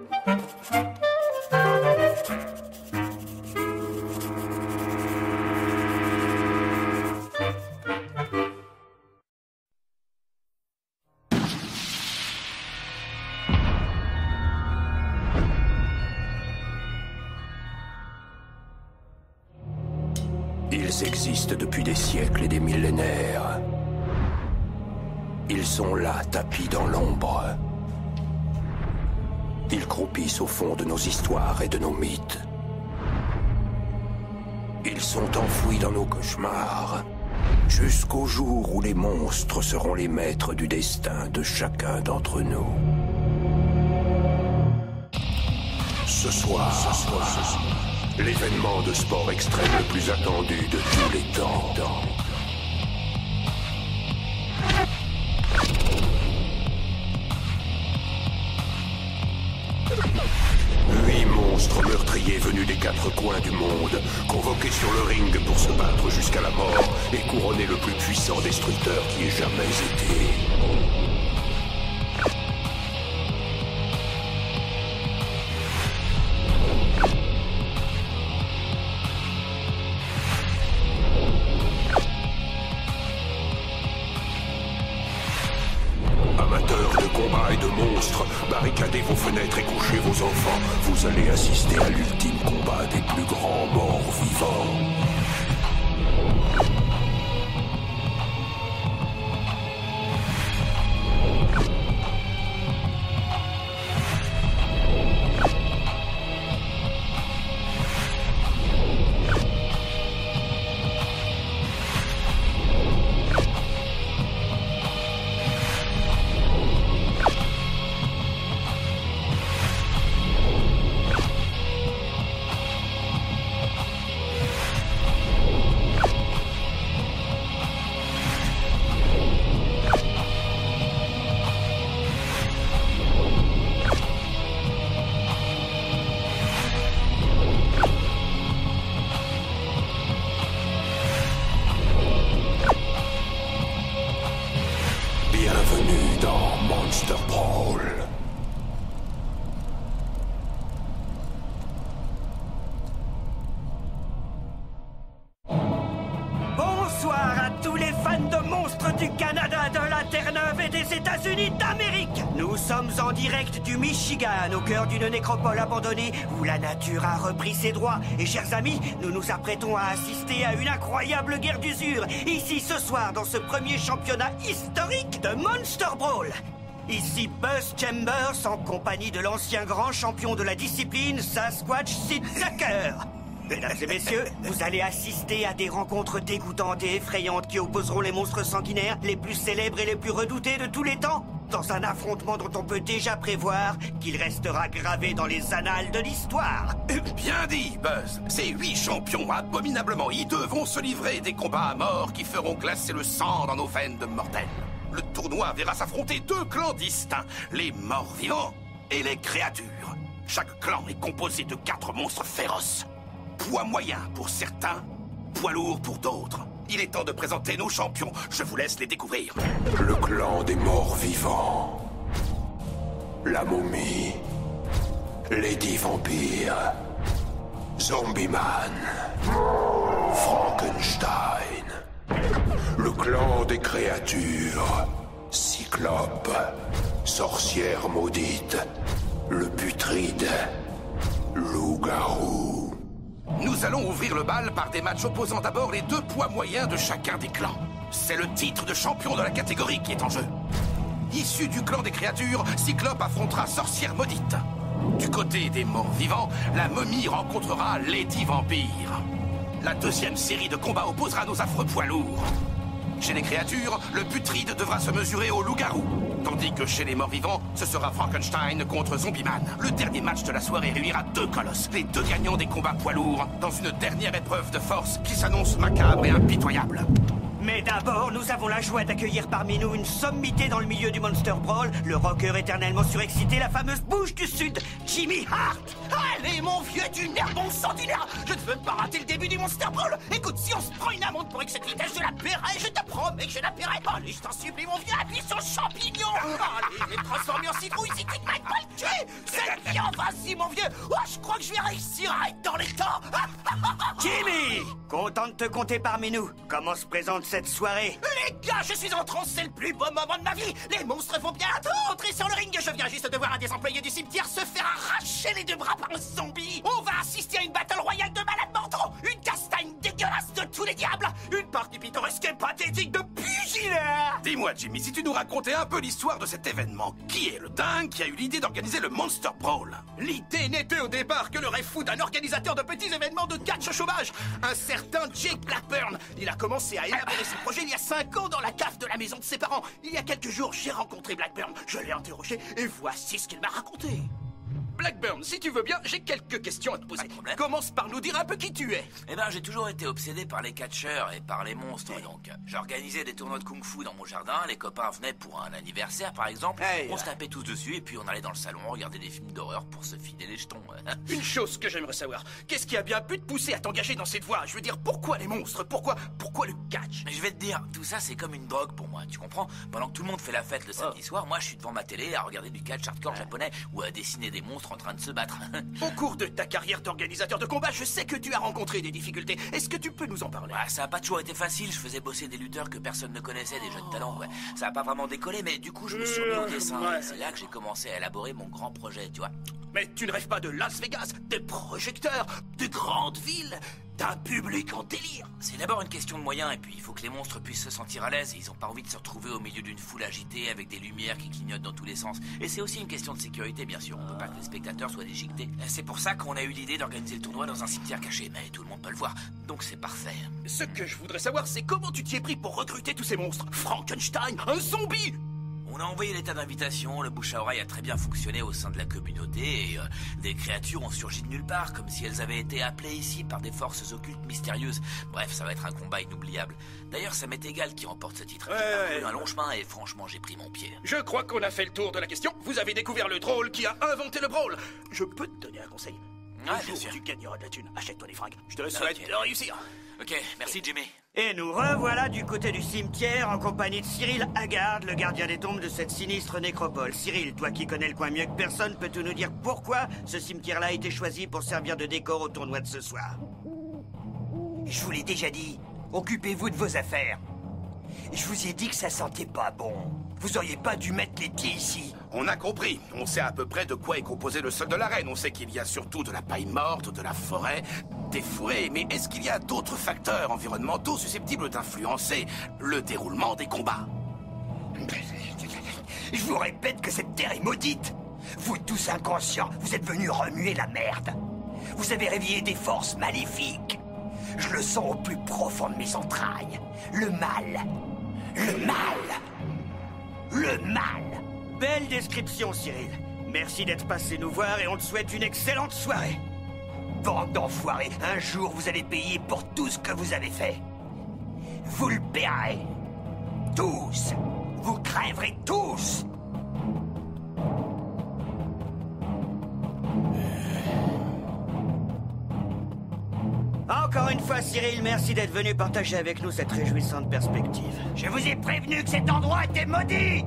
Ils existent depuis des siècles et des millénaires. Ils sont là, tapis dans l'ombre. Ils croupissent au fond de nos histoires et de nos mythes. Ils sont enfouis dans nos cauchemars, jusqu'au jour où les monstres seront les maîtres du destin de chacun d'entre nous. Ce soir, l'événement de sport extrême le plus attendu de tous les temps. 8 monstres meurtriers venus des 4 coins du monde, convoqués sur le ring pour se battre jusqu'à la mort et couronner le plus puissant destructeur qui ait jamais été. Barricadez vos fenêtres et couchez vos enfants. Vous allez assister à l'ultime combat des plus grands morts vivants. Bienvenue dans Monster Brawl. Bonsoir à tous les fans de monstres du Canada, de la Terre-Neuve et des États-Unis d'Amérique. Nous sommes en direct du Michigan, au cœur d'une nécropole abandonnée où la nature a repris ses droits. Et chers amis, nous nous apprêtons à assister à une incroyable guerre d'usure, ici ce soir dans ce premier championnat historique de Monster Brawl. Ici Buzz Chambers en compagnie de l'ancien grand champion de la discipline, Sasquatch Sid Tucker. Mesdames et messieurs, vous allez assister à des rencontres dégoûtantes et effrayantes qui opposeront les monstres sanguinaires les plus célèbres et les plus redoutés de tous les temps, dans un affrontement dont on peut déjà prévoir qu'il restera gravé dans les annales de l'histoire. Bien dit, Buzz. Ces 8 champions abominablement hideux vont se livrer des combats à mort qui feront glacer le sang dans nos veines de mortels. Le tournoi verra s'affronter 2 clans distincts, les morts-vivants et les créatures. Chaque clan est composé de 4 monstres féroces. Poids moyen pour certains, poids lourd pour d'autres. Il est temps de présenter nos champions. Je vous laisse les découvrir. Le clan des morts vivants. La momie. Lady Vampire. Zombie Man. Frankenstein. Le clan des créatures. Cyclope. Sorcière maudite. Le putride. Loup-garou. Nous allons ouvrir le bal par des matchs opposant d'abord les 2 poids moyens de chacun des clans. C'est le titre de champion de la catégorie qui est en jeu. Issu du clan des créatures, Cyclope affrontera Sorcière Maudite. Du côté des morts vivants, la momie rencontrera Lady Vampire. La deuxième série de combats opposera nos affreux poids lourds. Chez les créatures, le putride devra se mesurer au loup-garou. Tandis que chez les morts-vivants, ce sera Frankenstein contre Zombie Man. Le dernier match de la soirée réunira 2 colosses, les 2 gagnants des combats poids lourds, dans une dernière épreuve de force qui s'annonce macabre et impitoyable. Mais d'abord, nous avons la joie d'accueillir parmi nous une sommité dans le milieu du Monster Brawl, le rocker éternellement surexcité, la fameuse bouche du Sud, Jimmy Hart. Allez, mon vieux, tu nerf bon centenaire. Je ne veux pas rater le début du Monster Brawl. Écoute, si on se prend une amende pour excès de vitesse, je la paierai, je te promets que je la paierai. Allez, je t'en supplie, mon vieux, appuie sur le champignon. Allez, les transformer en citrouille si tu te mets pas le cul. C'est bien, vas-y, mon vieux. Oh, je crois que je vais réussir à être dans les temps. Jimmy! Content de te compter parmi nous. Comment se présente cette soirée? Les gars, je suis en transe, c'est le plus beau moment de ma vie. Les monstres vont bientôt entrer sur le ring. Je viens juste de voir un des employés du cimetière se faire arracher les deux bras par un zombie. On va assister à une battle royale de malades mentaux. Une castagne dégueulasse de tous les diables. Une partie pittoresque et pathétique de pugilat. Dis-moi, Jimmy, si tu nous racontais un peu l'histoire de cet événement, qui est le dingue qui a eu l'idée d'organiser le Monster Brawl? L'idée n'était au départ que le rêve fou d'un organisateur de petits événements de catch sauvage, un certain Jake Blackburn. Il a commencé à élaborer ses projets il y a 5 ans dans la cave de la maison de ses parents. Il y a quelques jours, j'ai rencontré Blackburn. Je l'ai interrogé et voici ce qu'il m'a raconté. Blackburn, si tu veux bien, j'ai quelques questions à te poser. Commence par nous dire un peu qui tu es. Eh ben, j'ai toujours été obsédé par les catcheurs et par les monstres, donc j'organisais des tournois de kung-fu dans mon jardin, les copains venaient pour un anniversaire par exemple, on se tapait tous dessus et puis on allait dans le salon regarder des films d'horreur pour se filer les jetons. Une chose que j'aimerais savoir, qu'est-ce qui a bien pu te pousser à t'engager dans cette voie? Je veux dire, pourquoi les monstres? Pourquoi le catch? Mais je vais te dire, tout ça c'est comme une drogue pour moi, tu comprends? Pendant que tout le monde fait la fête le samedi soir, moi je suis devant ma télé à regarder du catch hardcore japonais ou à dessiner des monstres en train de se battre. Au cours de ta carrière d'organisateur de combat, je sais que tu as rencontré des difficultés. Est-ce que tu peux nous en parler? Ça a pas toujours été facile, je faisais bosser des lutteurs que personne ne connaissait, des jeunes talents, ouais. Ça a pas vraiment décollé, mais du coup je me suis remis au dessin. Et c'est là que j'ai commencé à élaborer mon grand projet, tu vois. Mais tu ne rêves pas de Las Vegas, des projecteurs, de grandes villes, d'un public en délire? C'est d'abord une question de moyens, et puis il faut que les monstres puissent se sentir à l'aise, et ils ont pas envie de se retrouver au milieu d'une foule agitée avec des lumières qui clignotent dans tous les sens. Et c'est aussi une question de sécurité, bien sûr, on peut pas que les spectateurs soient déchiquetés. C'est pour ça qu'on a eu l'idée d'organiser le tournoi dans un cimetière caché, mais tout le monde peut le voir, donc c'est parfait. Ce que je voudrais savoir, c'est comment tu t'y es pris pour recruter tous ces monstres? Frankenstein, un zombie? On a envoyé l'état d'invitation, le bouche à oreille a très bien fonctionné au sein de la communauté et des créatures ont surgi de nulle part, comme si elles avaient été appelées ici par des forces occultes mystérieuses. Bref, ça va être un combat inoubliable. D'ailleurs, ça m'est égal qui remporte ce titre. J'ai parcouru un long chemin et franchement, j'ai pris mon pied. Je crois qu'on a fait le tour de la question. Vous avez découvert le drôle qui a inventé le brawl. Je peux te donner un conseil? Bien sûr. Tu gagneras de la thune. Achète-toi des fringues. Je te souhaite de réussir. Ok, merci Jimmy. Et nous revoilà du côté du cimetière en compagnie de Cyril Haggard, le gardien des tombes de cette sinistre nécropole. Cyril, toi qui connais le coin mieux que personne, peux-tu nous dire pourquoi ce cimetière-là a été choisi pour servir de décor au tournoi de ce soir? Je vous l'ai déjà dit, occupez-vous de vos affaires. Je vous ai dit que ça sentait pas bon. Vous auriez pas dû mettre les pieds ici. On a compris. On sait à peu près de quoi est composé le sol de l'arène. On sait qu'il y a surtout de la paille morte, de la forêt, des fourrés. Mais est-ce qu'il y a d'autres facteurs environnementaux susceptibles d'influencer le déroulement des combats? Je vous répète que cette terre est maudite. Vous tous inconscients, vous êtes venus remuer la merde. Vous avez réveillé des forces maléfiques. Je le sens au plus profond de mes entrailles. Le mal. Le mal. Le mal. Belle description, Cyril. Merci d'être passé nous voir et on te souhaite une excellente soirée. Bande d'enfoirés, un jour vous allez payer pour tout ce que vous avez fait. Vous le paierez. Tous. Vous crèverez tous. Encore une fois, Cyril, merci d'être venu partager avec nous cette réjouissante perspective. Je vous ai prévenu que cet endroit était maudit.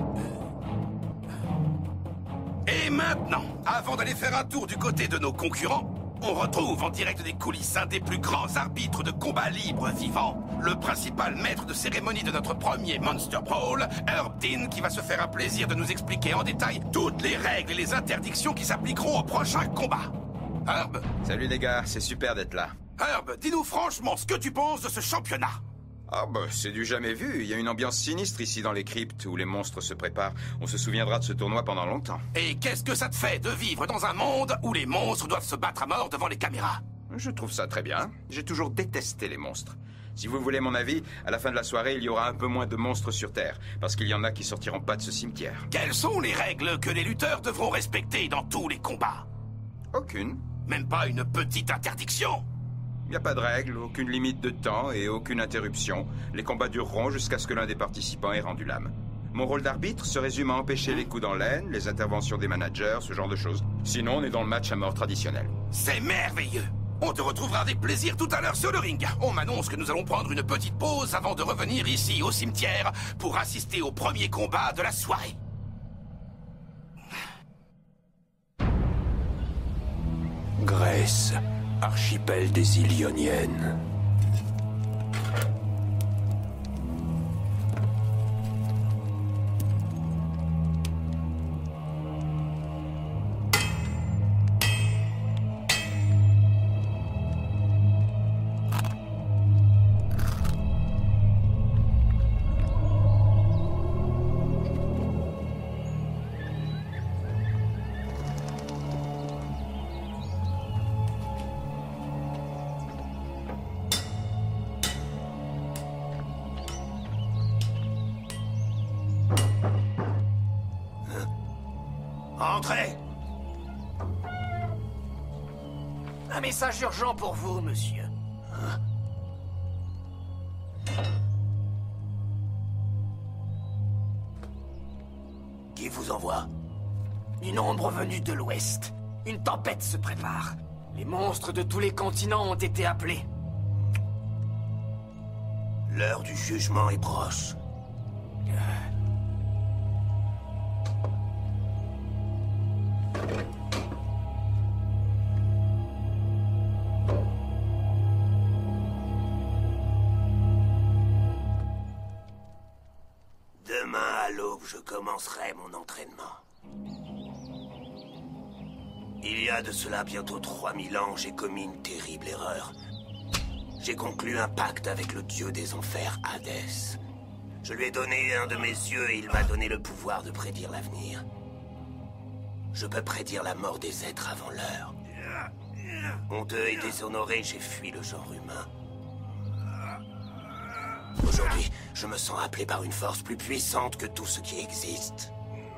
Et maintenant, avant d'aller faire un tour du côté de nos concurrents, on retrouve en direct des coulisses un des plus grands arbitres de combat libre vivant, le principal maître de cérémonie de notre premier Monster Brawl, Herb Dean, qui va se faire un plaisir de nous expliquer en détail toutes les règles et les interdictions qui s'appliqueront au prochain combat. Herb? Salut les gars, c'est super d'être là. Herb, dis-nous franchement ce que tu penses de ce championnat. Ah bah, c'est du jamais vu. Il y a une ambiance sinistre ici dans les cryptes où les monstres se préparent. On se souviendra de ce tournoi pendant longtemps. Et qu'est-ce que ça te fait de vivre dans un monde où les monstres doivent se battre à mort devant les caméras? Je trouve ça très bien. J'ai toujours détesté les monstres. Si vous voulez mon avis, à la fin de la soirée, il y aura un peu moins de monstres sur Terre, parce qu'il y en a qui sortiront pas de ce cimetière. Quelles sont les règles que les lutteurs devront respecter dans tous les combats? Aucune. Même pas une petite interdiction? Il n'y a pas de règle, aucune limite de temps et aucune interruption. Les combats dureront jusqu'à ce que l'un des participants ait rendu l'âme. Mon rôle d'arbitre se résume à empêcher les coups dans l'aine, les interventions des managers, ce genre de choses. Sinon, on est dans le match à mort traditionnel. C'est merveilleux! On te retrouvera avec plaisir tout à l'heure sur le ring. On m'annonce que nous allons prendre une petite pause avant de revenir ici au cimetière pour assister au premier combat de la soirée. Grèce, archipel des îles Ioniennes. Entrez! Un message urgent pour vous, monsieur. Hein? Qui vous envoie? Une ombre venue de l'ouest. Une tempête se prépare. Les monstres de tous les continents ont été appelés. L'heure du jugement est proche. Demain à l'aube, je commencerai mon entraînement. Il y a de cela bientôt 3000 ans, j'ai commis une terrible erreur. J'ai conclu un pacte avec le dieu des enfers, Hadès. Je lui ai donné un de mes yeux et il m'a donné le pouvoir de prédire l'avenir. Je peux prédire la mort des êtres avant l'heure. Honteux et déshonoré, j'ai fui le genre humain. Aujourd'hui, je me sens appelé par une force plus puissante que tout ce qui existe.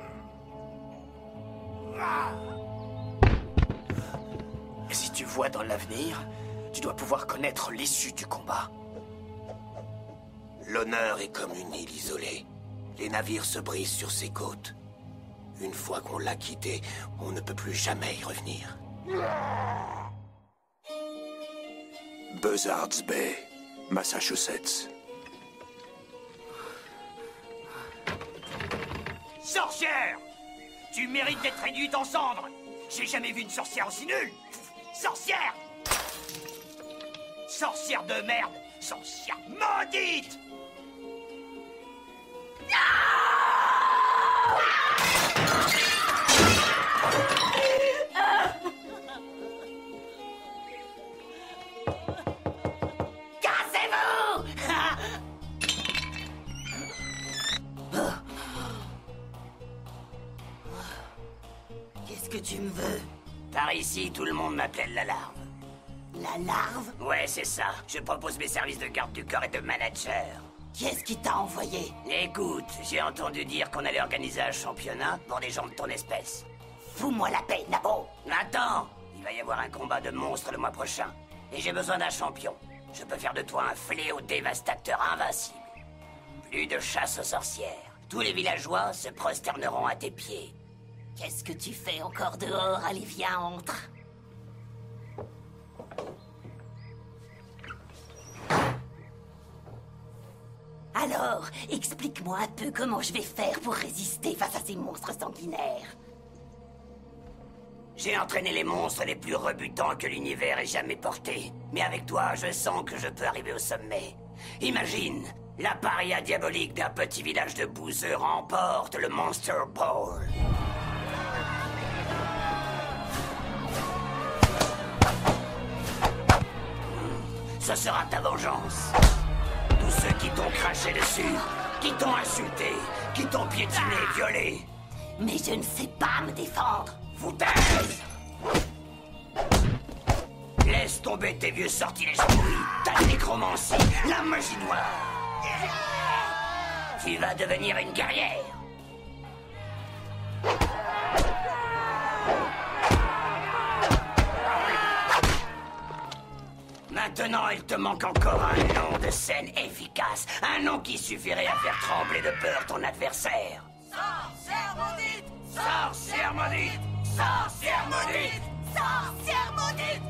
Si tu vois dans l'avenir, tu dois pouvoir connaître l'issue du combat. L'honneur est comme une île isolée. Les navires se brisent sur ses côtes. Une fois qu'on l'a quitté, on ne peut plus jamais y revenir. Buzzards Bay, Massachusetts. Sorcière! Tu mérites d'être réduite en cendres! J'ai jamais vu une sorcière aussi nulle! Sorcière! Sorcière de merde! Sorcière maudite! Cassez-vous! Qu'est-ce que tu me veux? Par ici, tout le monde m'appelle la larve. La larve? Ouais, c'est ça. Je propose mes services de garde du corps et de manager. Qui est-ce qui t'a envoyé? Écoute, j'ai entendu dire qu'on allait organiser un championnat pour des gens de ton espèce. Fous-moi la paix, Nabo! Attends! Il va y avoir un combat de monstres le mois prochain. Et j'ai besoin d'un champion. Je peux faire de toi un fléau dévastateur invincible. Plus de chasse aux sorcières. Tous les villageois se prosterneront à tes pieds. Qu'est-ce que tu fais encore dehors? Allez, viens, entre. Alors, explique-moi un peu comment je vais faire pour résister face à ces monstres sanguinaires. J'ai entraîné les monstres les plus rebutants que l'univers ait jamais portés. Mais avec toi, je sens que je peux arriver au sommet. Imagine, la paria diabolique d'un petit village de bouseux remporte le Monster Bowl. Ce sera ta vengeance. Tous ceux qui t'ont craché dessus, qui t'ont insulté, qui t'ont piétiné, violé. Mais je ne sais pas me défendre. Foutaise! Laisse tomber tes vieux sortilèges pourris, ta nécromancie, la magie noire. Tu vas devenir une guerrière. Maintenant, il te manque encore un nom de scène efficace. Un nom qui suffirait à faire trembler de peur ton adversaire. Sorcière maudite! Sorcière maudite! Sorcière maudite! Sorcière maudite!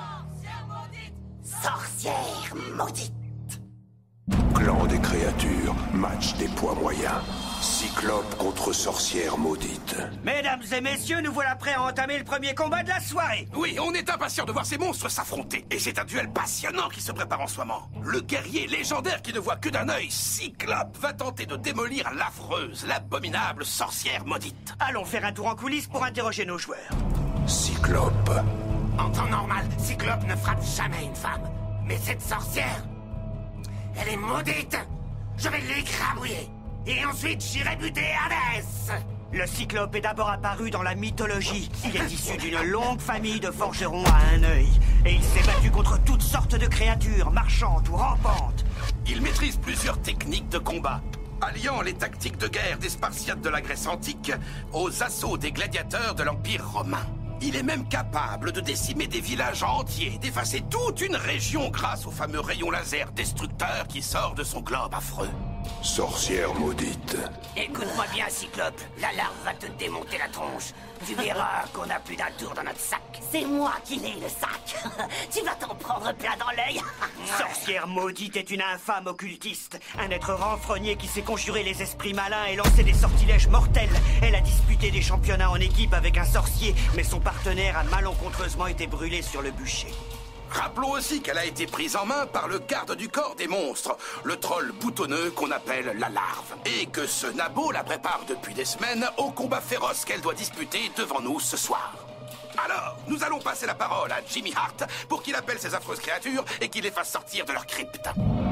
Sorcière maudite! Clan des créatures, match des poids moyens. Cyclope contre sorcière maudite. Mesdames et messieurs, nous voilà prêts à entamer le premier combat de la soirée. Oui, on est impatients de voir ces monstres s'affronter. Et c'est un duel passionnant qui se prépare en ce moment. Le guerrier légendaire qui ne voit que d'un œil, Cyclope, va tenter de démolir l'affreuse, l'abominable sorcière maudite. Allons faire un tour en coulisses pour interroger nos joueurs. Cyclope. En temps normal, Cyclope ne frappe jamais une femme. Mais cette sorcière, elle est maudite. Je vais l'écrabouiller. Et ensuite, j'irai buter Hadès. Le Cyclope est d'abord apparu dans la mythologie. Il est issu d'une longue famille de forgerons à un œil. Et il s'est battu contre toutes sortes de créatures, marchantes ou rampantes. Il maîtrise plusieurs techniques de combat, alliant les tactiques de guerre des Spartiates de la Grèce antique aux assauts des gladiateurs de l'Empire romain. Il est même capable de décimer des villages entiers, d'effacer toute une région grâce au fameux rayon laser destructeur qui sort de son globe affreux. Sorcière maudite. Écoute-moi bien, Cyclope. La larve va te démonter la tronche. Tu verras qu'on a plus d'un tour dans notre sac. C'est moi qui l'ai, le sac. Tu vas t'en prendre plein dans l'œil. Sorcière maudite est une infâme occultiste. Un être renfrogné qui sait conjurer les esprits malins et lancer des sortilèges mortels. Elle a disputé des championnats en équipe avec un sorcier, mais son partenaire a malencontreusement été brûlé sur le bûcher. Rappelons aussi qu'elle a été prise en main par le garde du corps des monstres, le troll boutonneux qu'on appelle la larve. Et que ce nabo la prépare depuis des semaines au combat féroce qu'elle doit disputer devant nous ce soir. Alors, nous allons passer la parole à Jimmy Hart pour qu'il appelle ces affreuses créatures et qu'il les fasse sortir de leur crypte.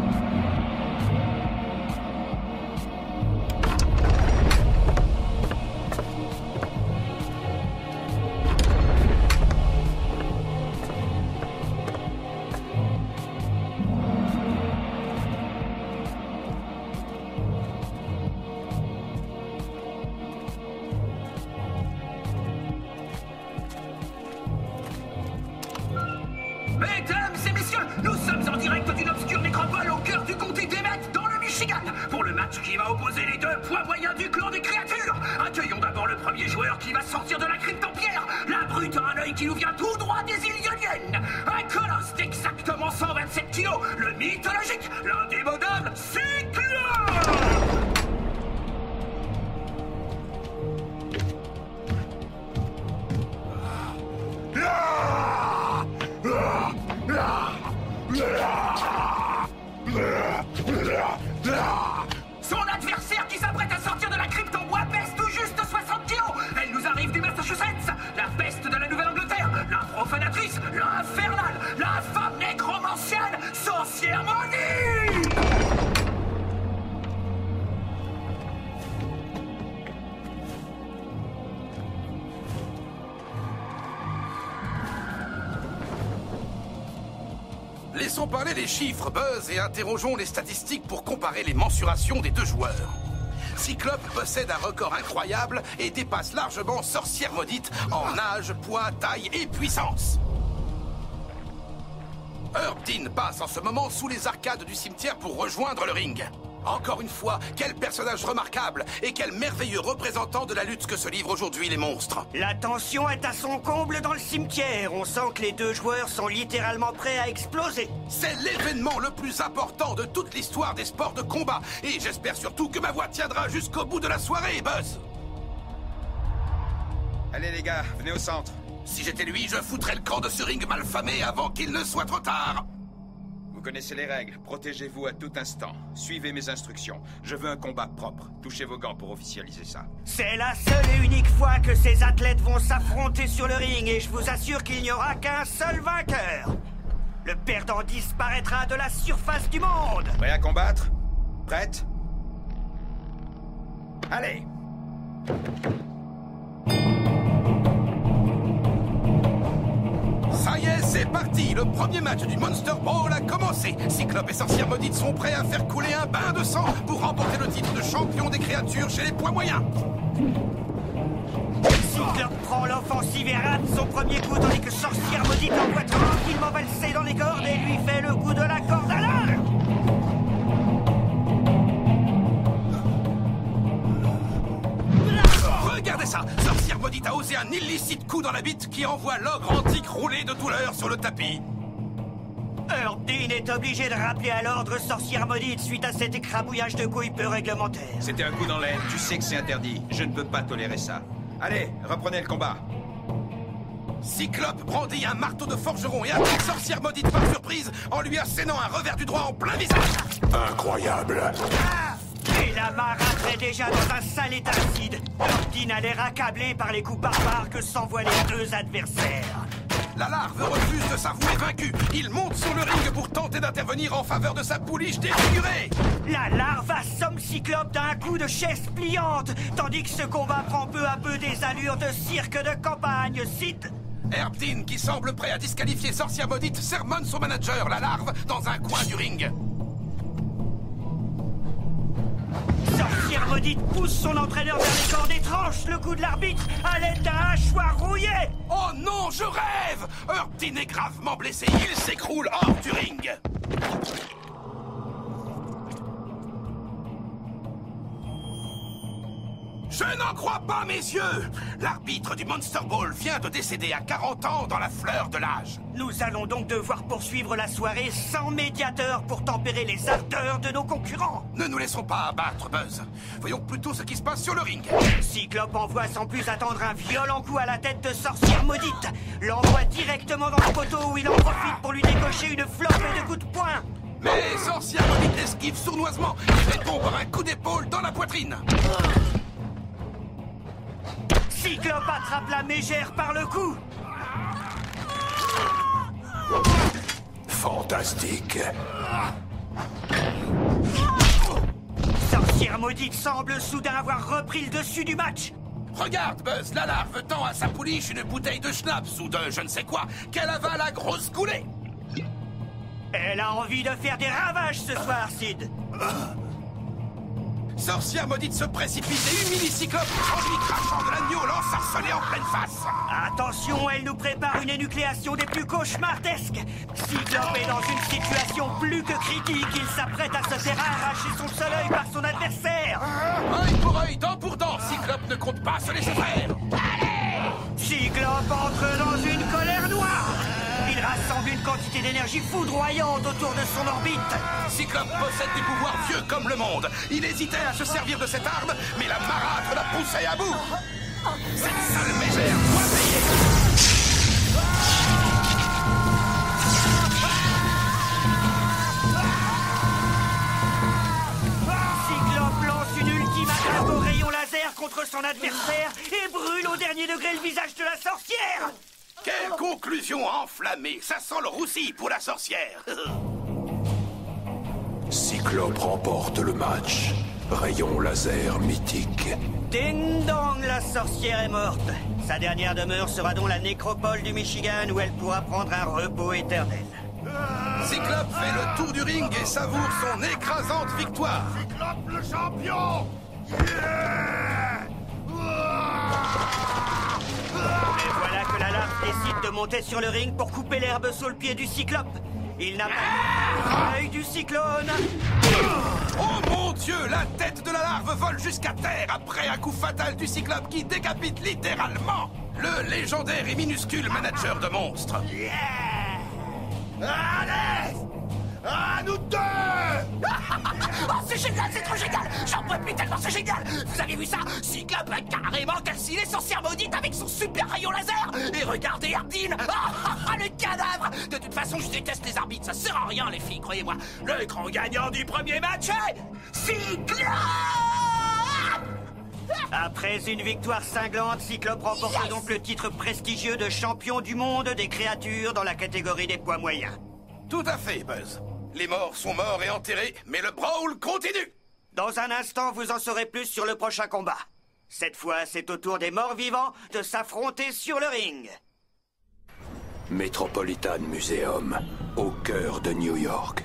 Mesdames et messieurs, nous sommes en direct d'une obscure nécropole au cœur du comté d'Emmett, dans le Michigan, pour le match qui va opposer les deux poids moyens du clan des créatures. Accueillons d'abord le premier joueur qui va sortir de la crypte en pierre, la brute à un œil qui nous vient tout droit des îles Ioniennes. Un colosse d'exactement 127 kilos, le mythologique, l'indémodable Cyclope. Son adversaire qui s'apprête à sortir de la crypte en bois pèse tout juste 60 kilos. Elle nous arrive des Massachusetts, la peste de la Nouvelle-Angleterre, la profanatrice, l'infernale, la femme nécromancienne, sorcière maudite. Laissons parler les chiffres, Buzz, et interrogeons les statistiques pour comparer les mensurations des deux joueurs. Cyclope possède un record incroyable et dépasse largement Sorcière Maudite en âge, poids, taille et puissance. Herb Dean passe en ce moment sous les arcades du cimetière pour rejoindre le ring. Encore une fois, quel personnage remarquable et quel merveilleux représentant de la lutte que se livrent aujourd'hui les monstres. La tension est à son comble dans le cimetière. On sent que les deux joueurs sont littéralement prêts à exploser. C'est l'événement le plus important de toute l'histoire des sports de combat. Et j'espère surtout que ma voix tiendra jusqu'au bout de la soirée, Buzz. Allez les gars, venez au centre. Si j'étais lui, je foutrais le camp de ce ring malfamé avant qu'il ne soit trop tard. Vous connaissez les règles, protégez-vous à tout instant. Suivez mes instructions. Je veux un combat propre. Touchez vos gants pour officialiser ça. C'est la seule et unique fois que ces athlètes vont s'affronter sur le ring et je vous assure qu'il n'y aura qu'un seul vainqueur. Le perdant disparaîtra de la surface du monde. Prêt à combattre? Prête? Allez! Ça y est, c'est parti. Le premier match du Monster Brawl a commencé. Cyclope et Sorcière Maudite sont prêts à faire couler un bain de sang pour remporter le titre de champion des créatures chez les poids moyens. Cyclope prend l'offensive l'offensive et rate son premier coup, tandis que Sorcière Maudite l'envoie tranquillement valser dans les cordes et lui fait le coup de la corde à l'heure. Regardez ça! Sorcière Maudite a osé un illicite coup dans la bite qui envoie l'ogre antique rouler de douleur sur le tapis. Dean est obligé de rappeler à l'ordre Sorcière Maudite suite à cet écrabouillage de couilles peu réglementaire. C'était un coup dans l'aine, tu sais que c'est interdit. Je ne peux pas tolérer ça. Allez, reprenez le combat. Cyclope brandit un marteau de forgeron et attaque Sorcière Maudite par surprise en lui assénant un revers du droit en plein visage. Incroyable. Et la marâtre est déjà dans un sale état acide. Dean a l'air accablé par les coups barbares que s'envoient les deux adversaires. La larve refuse de s'avouer vaincu. Il monte sur le ring pour tenter d'intervenir en faveur de sa pouliche défigurée. La larve assomme Cyclope d'un coup de chaise pliante, tandis que ce combat prend peu à peu des allures de cirque de campagne. Sid. Dean, qui semble prêt à disqualifier Sorcière Maudite, sermonne son manager, la larve, dans un coin du ring. Sorcière Maudite pousse son entraîneur vers les cordes et tranche le coup de l'arbitre à l'aide d'un hachoir rouillé. Oh non, je rêve! Dean est gravement blessé, il s'écroule hors du ring. Je n'en crois pas, messieurs! L'arbitre du Monster Ball vient de décéder à 40 ans dans la fleur de l'âge. Nous allons donc devoir poursuivre la soirée sans médiateur pour tempérer les ardeurs de nos concurrents. Ne nous laissons pas abattre, Buzz. Voyons plutôt ce qui se passe sur le ring. Cyclope envoie sans plus attendre un violent coup à la tête de Sorcière Maudite. L'envoie directement dans le poteau où il en profite pour lui décocher une flopée de coups de poing. Mais Sorcière Maudite esquive sournoisement et répond par un coup d'épaule dans la poitrine. Cyclope attrape la mégère par le cou. Fantastique. Sorcière Maudite semble soudain avoir repris le dessus du match. Regarde, Buzz, la larve tend à sa pouliche une bouteille de schnapps ou de je ne sais quoi qu'elle avale à grosse coulée. Elle a envie de faire des ravages ce soir, Sid. Sorcière Maudite se précipite et humilie Cyclope en lui crachant de l'agneau l'ensorcelé en pleine face. Attention, elle nous prépare une énucléation des plus cauchemardesques. Cyclope est dans une situation plus que critique. Il s'apprête à se faire arracher son seul œil par son adversaire. Œil pour œil, dent pour dent, Cyclope ne compte pas se laisser faire. Cyclope entre dans une colère noire. Il rassemble une quantité d'énergie foudroyante autour de son orbite. Cyclope possède des pouvoirs vieux comme le monde. Il hésitait à se servir de cette arme, mais la marâtre l'a poussé à bout. Cette sale mégère doit payer. Cyclope lance une ultime attaque au rayon laser contre son adversaire et brûle au dernier degré le visage de la sorcière. Quelle conclusion enflammée! Ça sent le roussi pour la sorcière! Cyclope remporte le match. Rayon laser mythique. Ding dong, la sorcière est morte. Sa dernière demeure sera donc la nécropole du Michigan où elle pourra prendre un repos éternel. Cyclope fait le tour du ring et savoure son écrasante victoire. Cyclope le champion! Yeah! Et voilà que la larve décide de monter sur le ring pour couper l'herbe sous le pied du Cyclope. Il n'a pas l'œil du cyclone. Oh mon Dieu, la tête de la larve vole jusqu'à terre après un coup fatal du Cyclope qui décapite littéralement le légendaire et minuscule manager de monstres. Yeah! Allez! À nous deux! Oh, c'est génial, c'est trop génial! J'en peux plus tellement, c'est génial! Vous avez vu ça? Cyclope a carrément calciné Sorcière Maudite avec son super rayon laser! Et regardez Dean! Le cadavre! De toute façon, je déteste les arbitres, ça sert à rien, les filles, croyez-moi! Le grand gagnant du premier match est... Cyclope! Après une victoire cinglante, Cyclope remporte donc le titre prestigieux de champion du monde des créatures dans la catégorie des poids moyens. Tout à fait, Buzz. Les morts sont morts et enterrés, mais le brawl continue. Dans un instant, vous en saurez plus sur le prochain combat. Cette fois, c'est au tour des morts vivants de s'affronter sur le ring. Metropolitan Museum, au cœur de New York.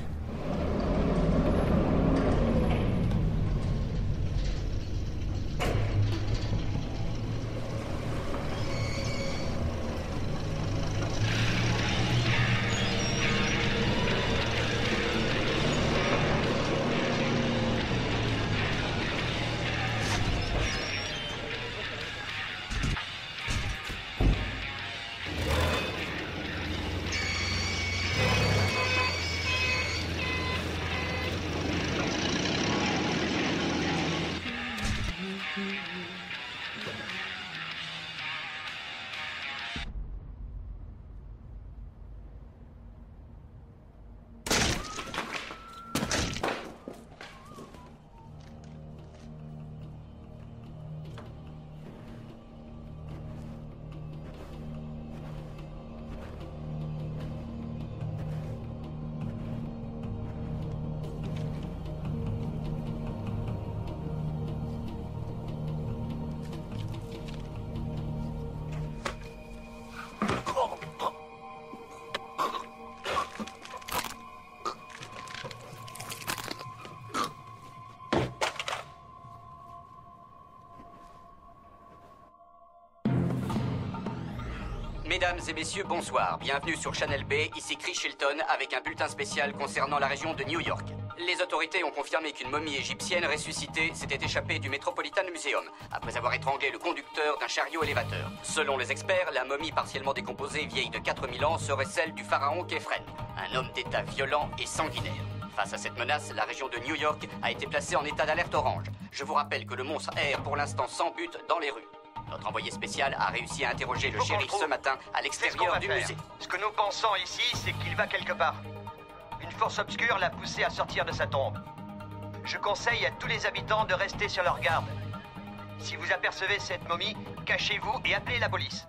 Mesdames et messieurs, bonsoir. Bienvenue sur Channel B, ici Chris Chilton, avec un bulletin spécial concernant la région de New York. Les autorités ont confirmé qu'une momie égyptienne ressuscitée s'était échappée du Metropolitan Museum, après avoir étranglé le conducteur d'un chariot élévateur. Selon les experts, la momie partiellement décomposée, vieille de 4000 ans, serait celle du pharaon Khéphren, un homme d'État violent et sanguinaire. Face à cette menace, la région de New York a été placée en état d'alerte orange. Je vous rappelle que le monstre erre pour l'instant sans but dans les rues. Notre envoyé spécial a réussi à interroger le shérif ce matin à l'extérieur du musée. Ce que nous pensons ici, c'est qu'il va quelque part. Une force obscure l'a poussé à sortir de sa tombe. Je conseille à tous les habitants de rester sur leur garde. Si vous apercevez cette momie, cachez-vous et appelez la police.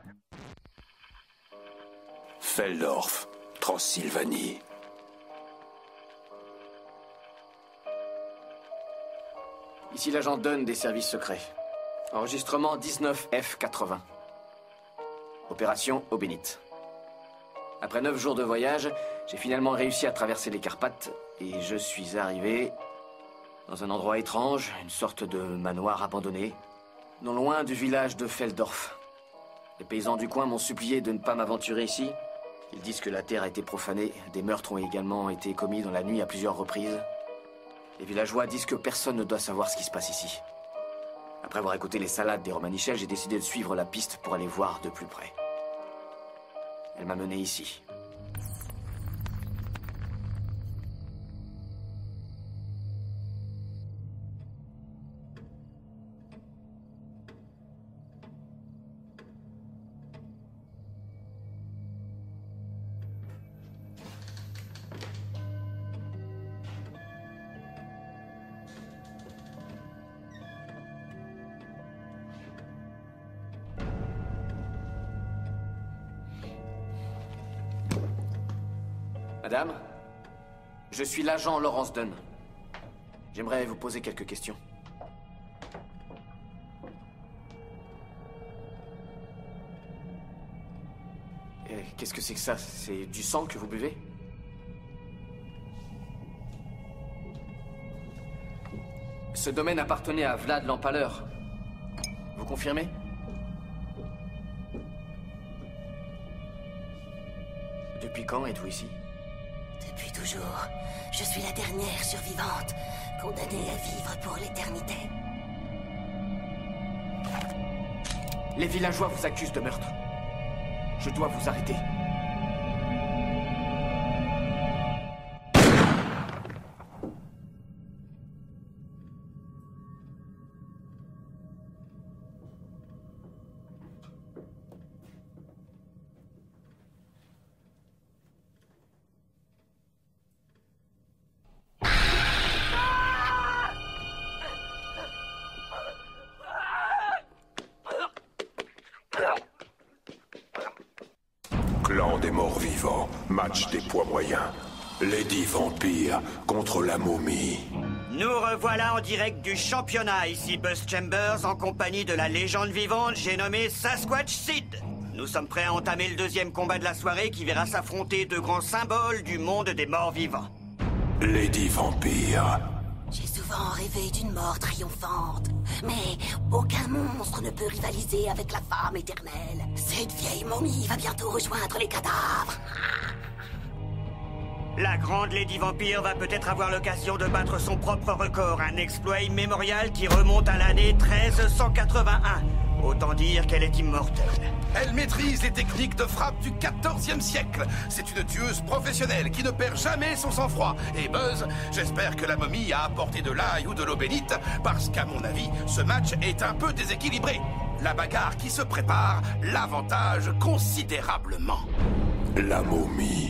Feldorf, Transylvanie. Ici l'agent Dunn des services secrets. Enregistrement 19F80. Opération Obénite. Après 9 jours de voyage, j'ai finalement réussi à traverser les Carpates et je suis arrivé dans un endroit étrange, une sorte de manoir abandonné, non loin du village de Feldorf. Les paysans du coin m'ont supplié de ne pas m'aventurer ici. Ils disent que la terre a été profanée, des meurtres ont également été commis dans la nuit à plusieurs reprises. Les villageois disent que personne ne doit savoir ce qui se passe ici. Après avoir écouté les salades des Romanichels, j'ai décidé de suivre la piste pour aller voir de plus près. Elle m'a mené ici. Madame, je suis l'agent Lawrence Dunn. J'aimerais vous poser quelques questions. Qu'est-ce que c'est que ça? C'est du sang que vous buvez? Ce domaine appartenait à Vlad l'Empaleur. Vous confirmez? Depuis quand êtes-vous ici? Depuis toujours. Je suis la dernière survivante, condamnée à vivre pour l'éternité. Les villageois vous accusent de meurtre. Je dois vous arrêter. Clan des morts vivants, match des poids moyens. Lady Vampire contre la momie. Nous revoilà en direct du championnat, ici Buzz Chambers, en compagnie de la légende vivante, j'ai nommé Sasquatch Sid. Nous sommes prêts à entamer le deuxième combat de la soirée qui verra s'affronter deux grands symboles du monde des morts vivants. Lady Vampire. J'ai souvent rêvé d'une mort triomphante, mais aucun monstre ne peut rivaliser avec la femme éternelle. Cette vieille momie va bientôt rejoindre les cadavres. La grande Lady Vampire va peut-être avoir l'occasion de battre son propre record, un exploit immémorial qui remonte à l'année 1381. Autant dire qu'elle est immortelle. Elle maîtrise les techniques de frappe du XIVe siècle. C'est une tueuse professionnelle qui ne perd jamais son sang-froid. Et Buzz, j'espère que la momie a apporté de l'ail ou de l'eau bénite, parce qu'à mon avis, ce match est un peu déséquilibré. La bagarre qui se prépare l'avantage considérablement. La momie.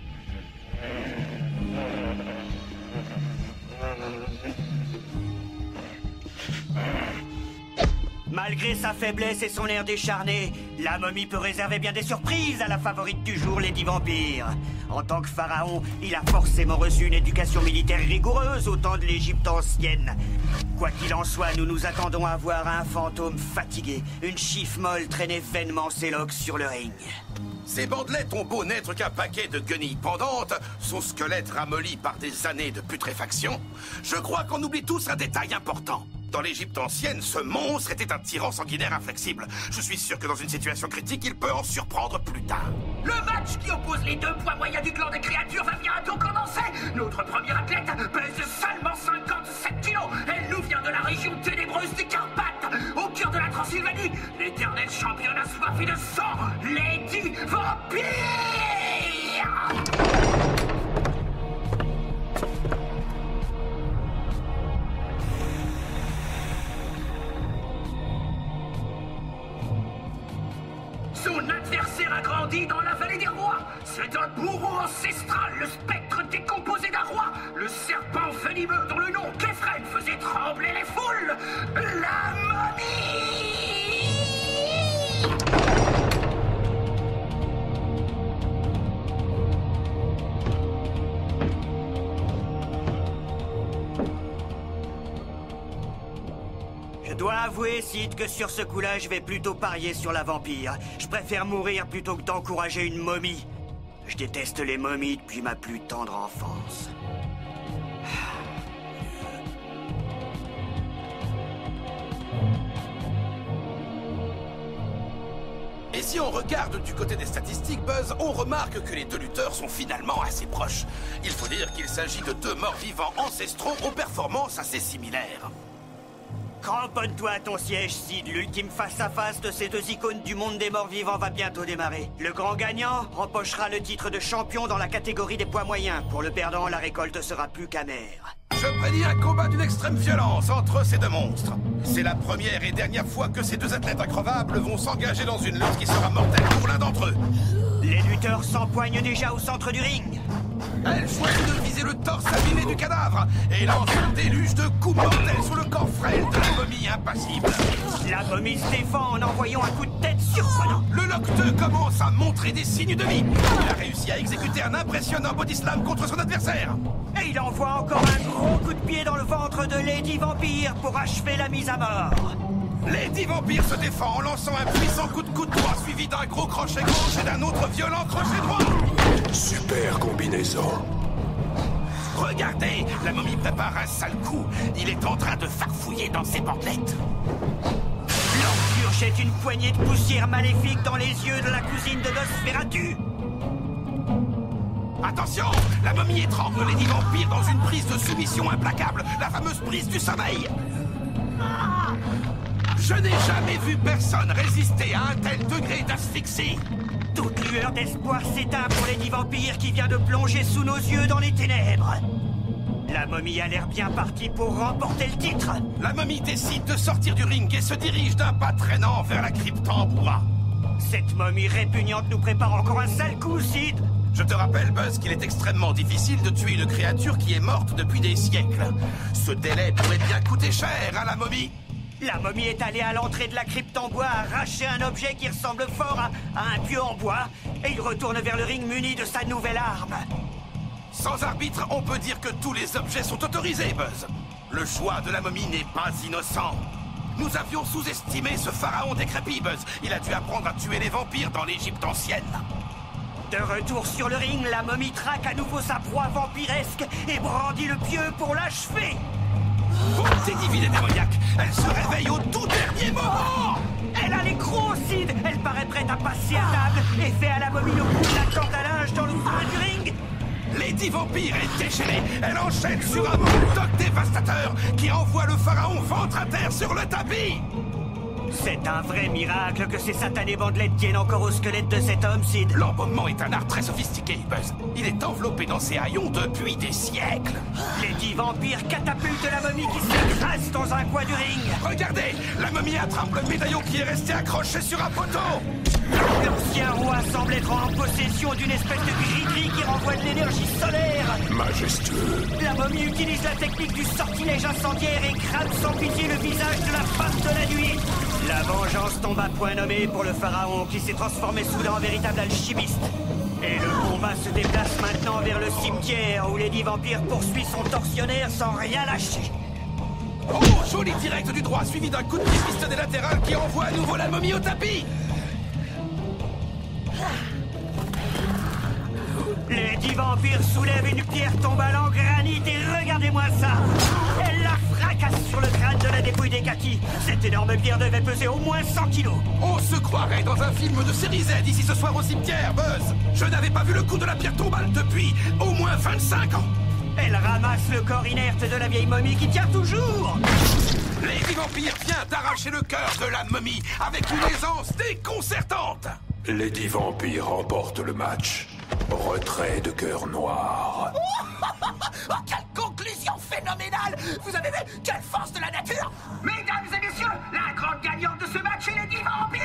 Malgré sa faiblesse et son air décharné, la momie peut réserver bien des surprises à la favorite du jour, Lady Vampire. En tant que pharaon, il a forcément reçu une éducation militaire rigoureuse au temps de l'Égypte ancienne. Quoi qu'il en soit, nous nous attendons à voir un fantôme fatigué, une chiffe molle traîner vainement ses loques sur le ring. Ces bandelettes ont beau n'être qu'un paquet de guenilles pendantes, son squelette ramolli par des années de putréfaction. Je crois qu'on oublie tous un détail important. Dans l'Égypte ancienne, ce monstre était un tyran sanguinaire inflexible. Je suis sûr que dans une situation critique, il peut en surprendre plus tard. Le match qui oppose les deux poids moyens du clan des créatures va bientôt commencer. Notre première athlète pèse seulement 57 kilos. Elle nous vient de la région ténébreuse des Carpates, au cœur de la Transylvanie. L'éternelle championne assoiffée de sang, Lady Vampire. Son adversaire a grandi dans la vallée des rois. C'est un bourreau ancestral, le spectre décomposé d'un roi. Le serpent venimeux dont le nom qu'Ephraim faisait trembler les foules. La momie! Je dois avouer, Sid, que sur ce coup-là, je vais plutôt parier sur la vampire. Je préfère mourir plutôt que d'encourager une momie. Je déteste les momies depuis ma plus tendre enfance. Et si on regarde du côté des statistiques, Buzz, on remarque que les deux lutteurs sont finalement assez proches. Il faut dire qu'il s'agit de deux morts-vivants ancestraux aux performances assez similaires. Cramponne-toi à ton siège, Sid. L'ultime face-à-face de ces deux icônes du monde des morts-vivants va bientôt démarrer. Le grand gagnant empochera le titre de champion dans la catégorie des poids moyens. Pour le perdant, la récolte sera plus qu'amère. Je prédis un combat d'une extrême violence entre ces deux monstres. C'est la première et dernière fois que ces deux athlètes increvables vont s'engager dans une lutte qui sera mortelle pour l'un d'entre eux. Les lutteurs s'empoignent déjà au centre du ring. Elle choisit de viser le torse abîmé du cadavre et lance un déluge de coups mortels sur le corps frêle de la momie impassible. La momie se défend en envoyant un coup de tête surprenant. Le Lock 2 commence à montrer des signes de vie. Il a réussi à exécuter un impressionnant body slam contre son adversaire. Et il envoie encore un gros coup de pied dans le ventre de Lady Vampire pour achever la mise à mort. Lady Vampire se défend en lançant un puissant coup de coude droit suivi d'un gros crochet gauche et d'un autre violent crochet droit. Super combinaison. Regardez, la momie prépare un sale coup. Il est en train de farfouiller dans ses bandelettes. L'Empire jette une poignée de poussière maléfique dans les yeux de la cousine de Nosferatu. Attention, la momie étrangle Lady Vampire dans une prise de soumission implacable, la fameuse prise du sommeil. Je n'ai jamais vu personne résister à un tel degré d'asphyxie. Toute lueur d'espoir s'éteint pour Lady Vampire qui vient de plonger sous nos yeux dans les ténèbres. La momie a l'air bien partie pour remporter le titre. La momie décide de sortir du ring et se dirige d'un pas traînant vers la crypte en bois. Cette momie répugnante nous prépare encore un sale coup, Sid. Je te rappelle, Buzz, qu'il est extrêmement difficile de tuer une créature qui est morte depuis des siècles. Ce délai pourrait bien coûter cher à la momie. La momie est allée à l'entrée de la crypte en bois arracher un objet qui ressemble fort à un pieu en bois, et il retourne vers le ring muni de sa nouvelle arme. Sans arbitre, on peut dire que tous les objets sont autorisés, Buzz. Le choix de la momie n'est pas innocent. Nous avions sous-estimé ce pharaon décrépit, Buzz. Il a dû apprendre à tuer les vampires dans l'Égypte ancienne. De retour sur le ring, la momie traque à nouveau sa proie vampiresque et brandit le pieu pour l'achever. Bonté divine et démoniaque, elle se réveille au tout dernier moment. Elle a les crocs, Sid. Elle paraît prête à passer à table et fait à la momie le coup de la corde à linge dans le coin du ring. Lady Vampire est déchaînée. Elle enchaîne sur un bulldog dévastateur qui envoie le pharaon ventre à terre sur le tapis. C'est un vrai miracle que ces satanées bandelettes tiennent encore au squelette de cet homme, Sid. L'embaumement est un art très sophistiqué, Buzz. Il est enveloppé dans ses haillons depuis des siècles. Lady Vampire catapulte la momie qui s'écrase dans un coin du ring. Regardez, la momie attrape le médaillon qui est resté accroché sur un poteau. L'ancien roi semble être en possession d'une espèce de gris-gris qui renvoie de l'énergie solaire. Majestueux. La momie utilise la technique du sortilège incendiaire et crame sans pitié le visage de la face de la nuit. La vengeance tombe à point nommé pour le pharaon qui s'est transformé soudain en véritable alchimiste. Et le combat se déplace maintenant vers le cimetière où Lady Vampire poursuit son tortionnaire sans rien lâcher. Oh, joli direct du droit suivi d'un coup de pied pistonné latéral qui envoie à nouveau la momie au tapis. Lady Vampire soulève une pierre tombale en granit et regardez-moi ça. Elle l'a fracassée ramasse sur le crâne de la dépouille des kakis. Cette énorme bière devait peser au moins 100 kilos. On se croirait dans un film de série Z ici ce soir au cimetière, Buzz. Je n'avais pas vu le coup de la pierre tombale depuis au moins 25 ans. Elle ramasse le corps inerte de la vieille momie qui tient toujours. Lady Vampire vient d'arracher le cœur de la momie avec une aisance déconcertante. Lady Vampire remporte le match. Retrait de cœur noir. Oh, quelle conclusion phénoménale! Vous avez vu quelle force de la nature! Mesdames et messieurs, la grande gagnante de ce match est Lady Vampire!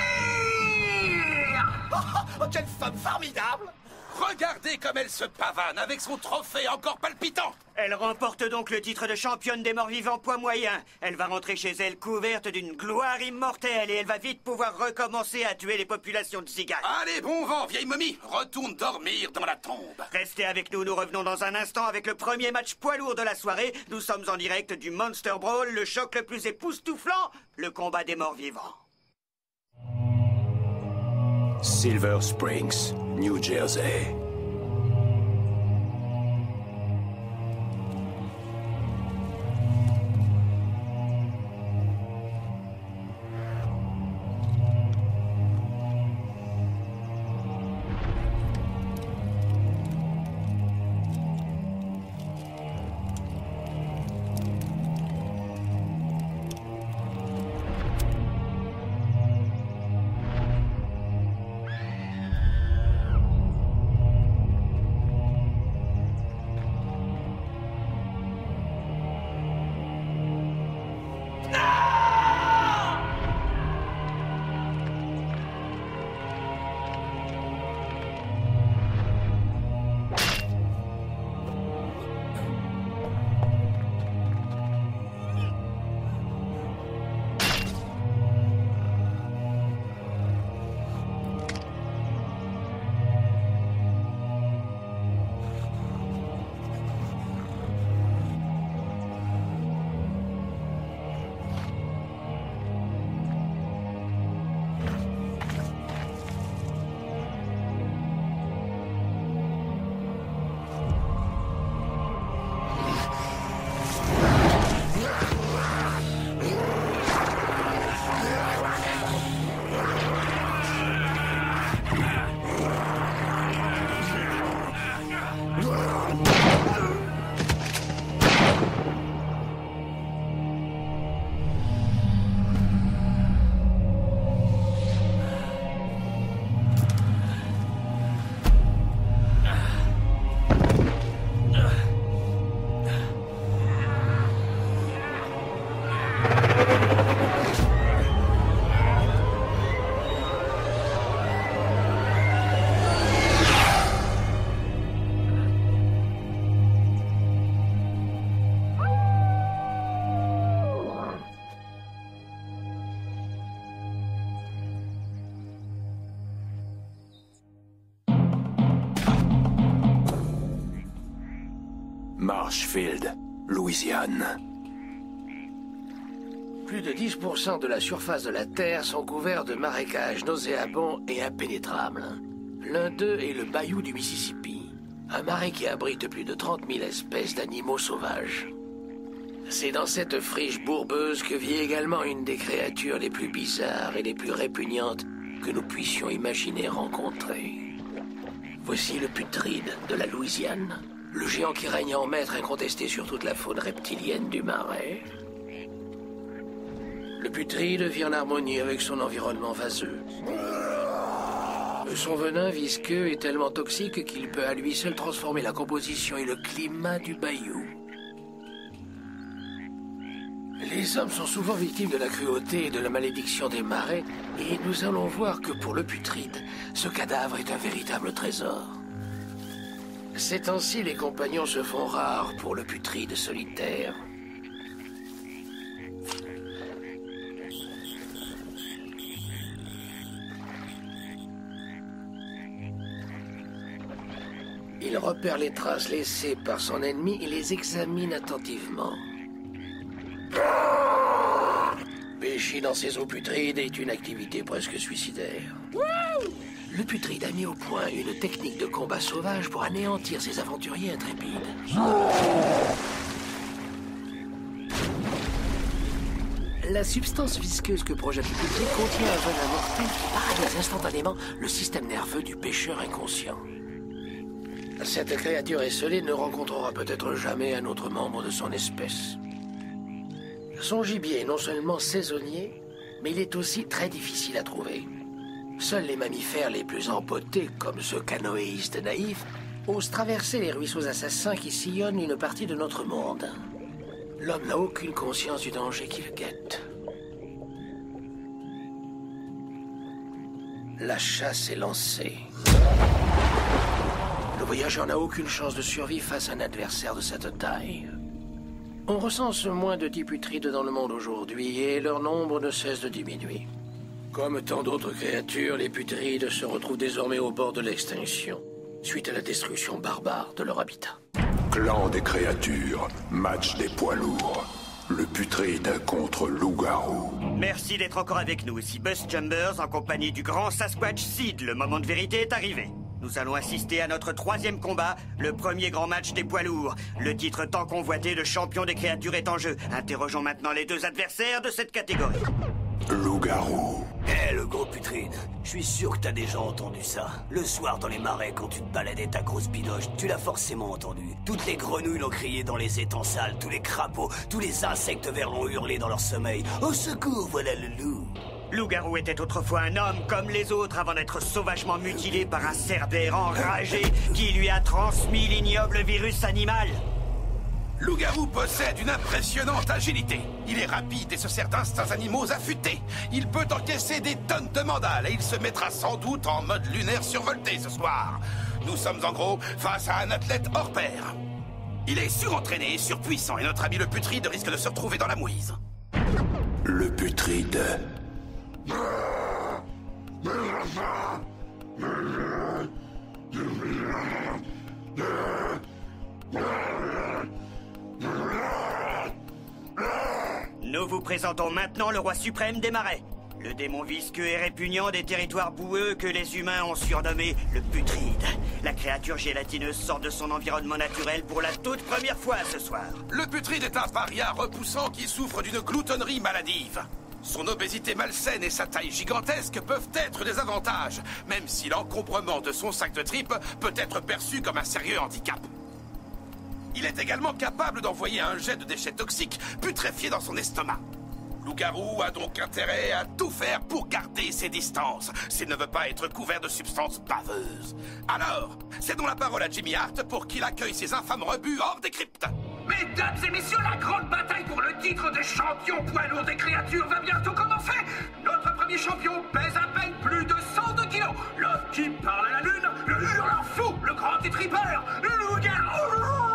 Oh, quelle femme formidable! Regardez comme elle se pavane avec son trophée encore palpitant. Elle remporte donc le titre de championne des morts-vivants poids moyen. Elle va rentrer chez elle couverte d'une gloire immortelle et elle va vite pouvoir recommencer à tuer les populations de Zigan. Allez, bon vent, vieille momie. Retourne dormir dans la tombe. Restez avec nous, nous revenons dans un instant avec le premier match poids lourd de la soirée. Nous sommes en direct du Monster Brawl, le choc le plus époustouflant, le combat des morts-vivants. Silver Springs, New Jersey. Marshfield, Louisiane. Plus de 10% de la surface de la Terre sont couverts de marécages nauséabonds et impénétrables. L'un d'eux est le bayou du Mississippi, un marais qui abrite plus de 30 000 espèces d'animaux sauvages. C'est dans cette friche bourbeuse que vit également une des créatures les plus bizarres et les plus répugnantes que nous puissions imaginer rencontrer. Voici le putride de la Louisiane, le géant qui règne en maître incontesté sur toute la faune reptilienne du marais. Le putride vit en harmonie avec son environnement vaseux. Son venin visqueux est tellement toxique qu'il peut à lui seul transformer la composition et le climat du bayou. Les hommes sont souvent victimes de la cruauté et de la malédiction des marais, et nous allons voir que pour le putride, ce cadavre est un véritable trésor. Ces temps-ci, les compagnons se font rares pour le putride solitaire. Il repère les traces laissées par son ennemi et les examine attentivement. Pêcher dans ces eaux putrides est une activité presque suicidaire. Le putride a mis au point une technique de combat sauvage pour anéantir ses aventuriers intrépides. La substance visqueuse que projette le Putrid contient un venin mortel qui paralyse instantanément le système nerveux du pêcheur inconscient. Cette créature esselée ne rencontrera peut-être jamais un autre membre de son espèce. Son gibier est non seulement saisonnier, mais il est aussi très difficile à trouver. Seuls les mammifères les plus empotés, comme ce canoïste naïf, osent traverser les ruisseaux assassins qui sillonnent une partie de notre monde. L'homme n'a aucune conscience du danger qui le guette. La chasse est lancée. Le voyageur n'a aucune chance de survie face à un adversaire de cette taille. On recense moins de 10 putrides dans le monde aujourd'hui et leur nombre ne cesse de diminuer. Comme tant d'autres créatures, les putrides se retrouvent désormais au bord de l'extinction, suite à la destruction barbare de leur habitat. Clan des créatures, match des poids lourds. Le putride contre loup-garou. Merci d'être encore avec nous. Ici Buzz Chambers en compagnie du grand Sasquatch Sid. Le moment de vérité est arrivé. Nous allons assister à notre 3e combat, le premier grand match des poids lourds. Le titre tant convoité de champion des créatures est en jeu. Interrogeons maintenant les 2 adversaires de cette catégorie. Loup-garou. Hé, le gros putride, je suis sûr que t'as déjà entendu ça. Le soir dans les marais, quand tu te baladais ta grosse bidoche, tu l'as forcément entendu. Toutes les grenouilles l'ont crié dans les étangs sales, tous les crapauds, tous les insectes verts l'ont hurlé dans leur sommeil. Au secours, voilà le loup. Loup-garou était autrefois un homme comme les autres avant d'être sauvagement mutilé par un cerbère enragé qui lui a transmis l'ignoble virus animal. Loup-garou possède une impressionnante agilité. Il est rapide et se sert d'instincts animaux affûtés. Il peut encaisser des tonnes de mandales et il se mettra sans doute en mode lunaire survolté ce soir. Nous sommes en gros face à un athlète hors pair. Il est surentraîné et surpuissant et notre ami le putride risque de se retrouver dans la mouise. Le putride. Nous vous présentons maintenant le roi suprême des marais. Le démon visqueux et répugnant des territoires boueux que les humains ont surnommé le putride. La créature gélatineuse sort de son environnement naturel pour la toute première fois ce soir. Le putride est un paria repoussant qui souffre d'une gloutonnerie maladive. Son obésité malsaine et sa taille gigantesque peuvent être des avantages, même si l'encombrement de son sac de tripes peut être perçu comme un sérieux handicap. Il est également capable d'envoyer un jet de déchets toxiques putréfiés dans son estomac. Loup-garou a donc intérêt à tout faire pour garder ses distances, s'il ne veut pas être couvert de substances baveuses. Alors, cédons la parole à Jimmy Hart pour qu'il accueille ces infâmes rebuts hors des cryptes. Mesdames et messieurs, la grande bataille pour le titre de champion poids lourd des créatures va bientôt commencer. Notre premier champion pèse à peine plus de 102 kilos. L'homme qui parle à la lune, le hurlant fou, le grand détripeur, Loup-garou.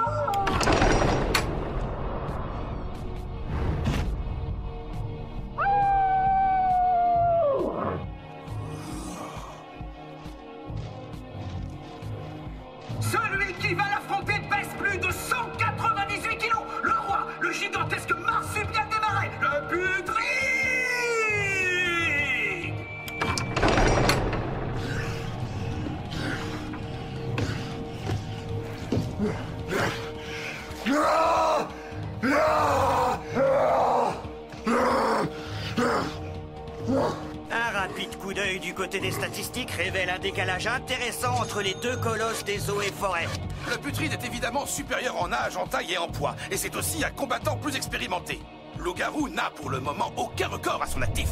Celui qui va l'affronter pèse plus de 198 kilos. Le roi, le gigantesque marsupien des marais, le putride. Un rapide coup d'œil du côté des statistiques révèle un décalage intéressant entre les 2 colosses des eaux et forêts. Le putride est évidemment supérieur en âge, en taille et en poids, et c'est aussi un combattant plus expérimenté. Loup-garou n'a pour le moment aucun record à son actif.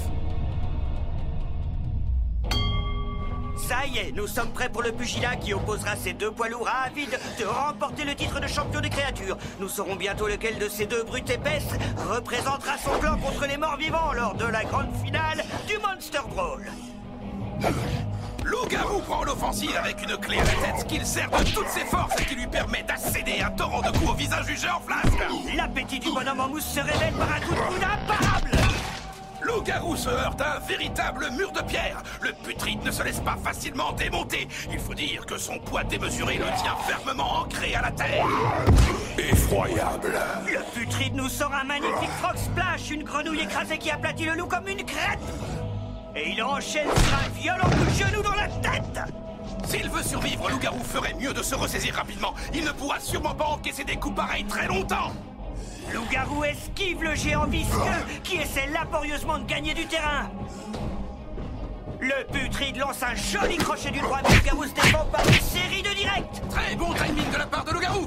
Ça y est, nous sommes prêts pour le pugilat qui opposera ces 2 poids lourds avides de remporter le titre de champion des créatures. Nous saurons bientôt lequel de ces 2 brutes épaisses représentera son clan contre les morts vivants lors de la grande finale du Monster Brawl. Loup-garou prend l'offensive avec une clé à la tête qu'il sert de toutes ses forces et qui lui permet d'asséner un torrent de coups au visage du jeu en flasque. L'appétit du bonhomme en mousse se révèle par un coup de coude imparable. Loup-garou se heurte à un véritable mur de pierre. Le putride ne se laisse pas facilement démonter. Il faut dire que son poids démesuré le tient fermement ancré à la terre. Effroyable. Le putride nous sort un magnifique frog splash, une grenouille écrasée qui aplatit le loup comme une crête. Et il enchaîne sur un violent coup de genou dans la tête. S'il veut survivre, Loup-garou ferait mieux de se ressaisir rapidement. Il ne pourra sûrement pas encaisser des coups pareils très longtemps. Loup-garou esquive le géant visqueux qui essaie laborieusement de gagner du terrain. Le putride lance un joli crochet du droit, mais Loup-garou se défend par une série de directs. Très bon timing de la part de Loup-garou.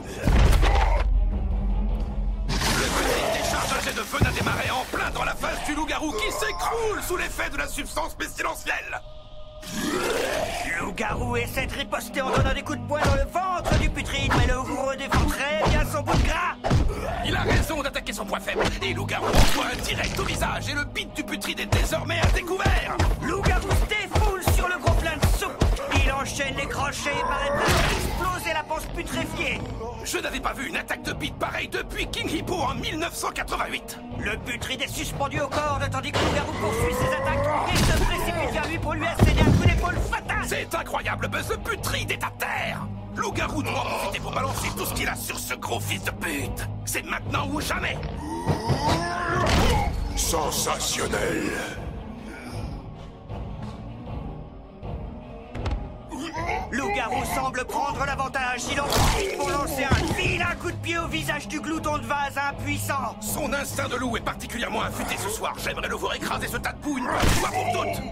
Le putride décharge un jet de feu à démarrer en plein dans la face du Loup-garou qui s'écroule sous l'effet de la substance pestilentielle. Loup-garou essaie de riposter en donnant des coups de poing dans le ventre du putride, mais le gros défend très bien son bout de gras. Il a raison d'attaquer son point faible, et Loup-garou envoie un direct au visage, et le bite du putride est désormais à découvert. Loup-garou se défoule sur le gros plein de soupe. Il enchaîne les crochets et paraît prêt à exploser la panse putréfiée. Je n'avais pas vu une attaque de bite pareille depuis King Hippo en 1988. Le putride est suspendu aux cordes tandis que Loup-garou poursuit ses attaques et se précipite vers lui pour lui asséner un coup d'épaule fatal. C'est incroyable, Buzz, le putride est à terre. Loup-garou doit en profiter pour balancer tout ce qu'il a sur ce gros fils de pute. C'est maintenant ou jamais. Sensationnel. Loup-garou semble prendre l'avantage. Il en profite pour lancer un vilain coup de pied au visage du glouton de vase impuissant. Son instinct de loup est particulièrement affûté ce soir. J'aimerais le voir écraser ce tas de boue une bonne fois pour toutes.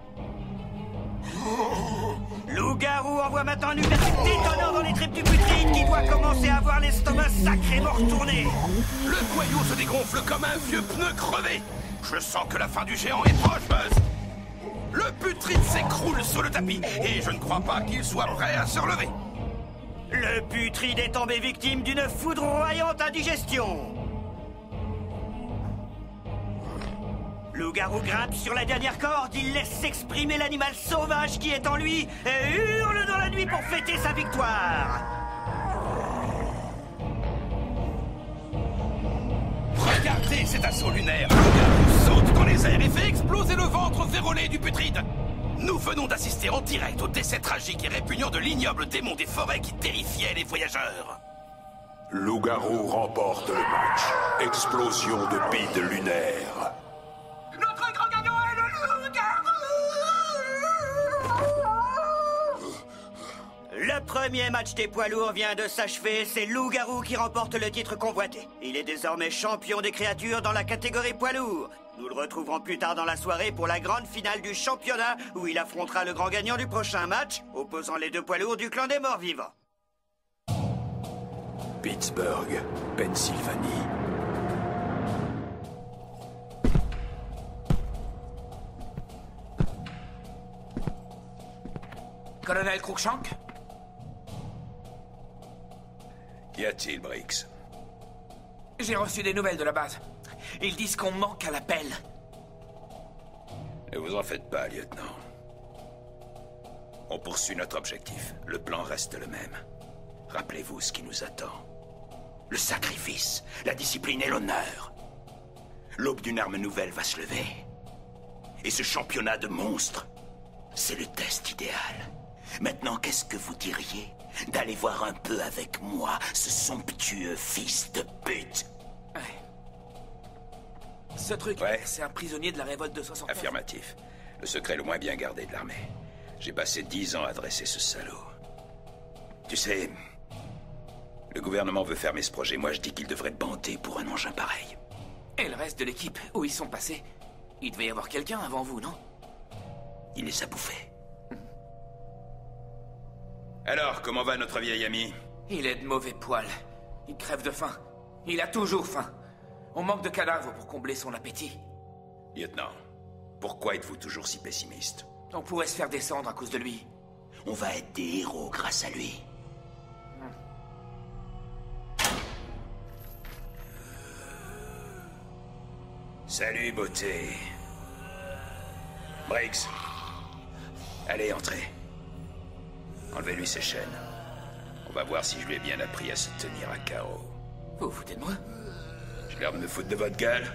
Loup-garou envoie maintenant un uppercut détonnant dans les tripes du putride qui doit commencer à avoir l'estomac sacrément retourné. Le boyau se dégonfle comme un vieux pneu crevé. Je sens que la fin du géant est proche, Buzz. Le putride s'écroule sur le tapis et je ne crois pas qu'il soit prêt à se relever. Le putride est tombé victime d'une foudroyante indigestion. Loup-garou grimpe sur la dernière corde, il laisse s'exprimer l'animal sauvage qui est en lui et hurle dans la nuit pour fêter sa victoire. Regardez cet assaut lunaire. Loup-garou saute dans les airs et fait exploser le ventre vérolé du putride. Nous venons d'assister en direct au décès tragique et répugnant de l'ignoble démon des forêts qui terrifiait les voyageurs. Loup-garou remporte le match. Explosion de bide lunaire. Notre grand gagnant est le Loup-garou. Le premier match des poids lourds vient de s'achever. C'est Loup-garou qui remporte le titre convoité. Il est désormais champion des créatures dans la catégorie poids lourd. Nous le retrouverons plus tard dans la soirée pour la grande finale du championnat où il affrontera le grand gagnant du prochain match, opposant les deux poids lourds du clan des morts vivants. Pittsburgh, Pennsylvanie. Colonel Cruikshank? Qu'y a-t-il, Briggs? J'ai reçu des nouvelles de la base. Ils disent qu'on manque à l'appel. Ne vous en faites pas, lieutenant. On poursuit notre objectif. Le plan reste le même. Rappelez-vous ce qui nous attend. Le sacrifice, la discipline et l'honneur. L'aube d'une arme nouvelle va se lever. Et ce championnat de monstres, c'est le test idéal. Maintenant, qu'est-ce que vous diriez d'aller voir un peu avec moi ce somptueux fils de pute? Ouais. Ce truc, c'est un prisonnier de la révolte de 69. Affirmatif. Le secret le moins bien gardé de l'armée. J'ai passé 10 ans à dresser ce salaud. Tu sais, le gouvernement veut fermer ce projet. Moi, je dis qu'il devrait bander pour un engin pareil. Et le reste de l'équipe, où ils sont passés? Il devait y avoir quelqu'un avant vous, non? Il les a bouffés. Alors, comment va notre vieil ami? Il est de mauvais poil. Il crève de faim. Il a toujours faim. On manque de cadavres pour combler son appétit. Lieutenant, pourquoi êtes-vous toujours si pessimiste? On pourrait se faire descendre à cause de lui. On va être des héros grâce à lui. Salut, beauté. Briggs. Allez, entrez. Enlevez-lui ses chaînes. On va voir si je lui ai bien appris à se tenir à carreau. Vous vous foutez de moi? J'ai l'air de me foutre de votre gueule.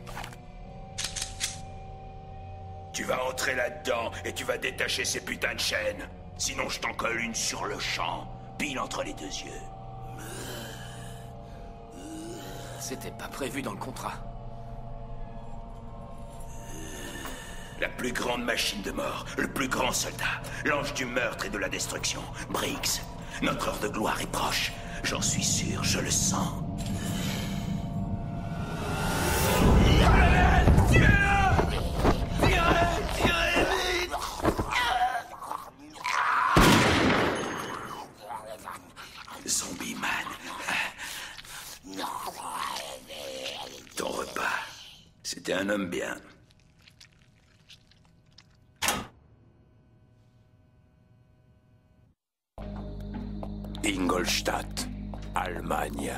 Tu vas entrer là-dedans et tu vas détacher ces putains de chaînes. Sinon, je t'en colle une sur le champ, pile entre les deux yeux. C'était pas prévu dans le contrat. La plus grande machine de mort, le plus grand soldat, l'ange du meurtre et de la destruction, Briggs. Notre heure de gloire est proche. J'en suis sûr, je le sens. Zombie Man. Ton repas. C'était un homme bien. Ingolstadt, Allemagne.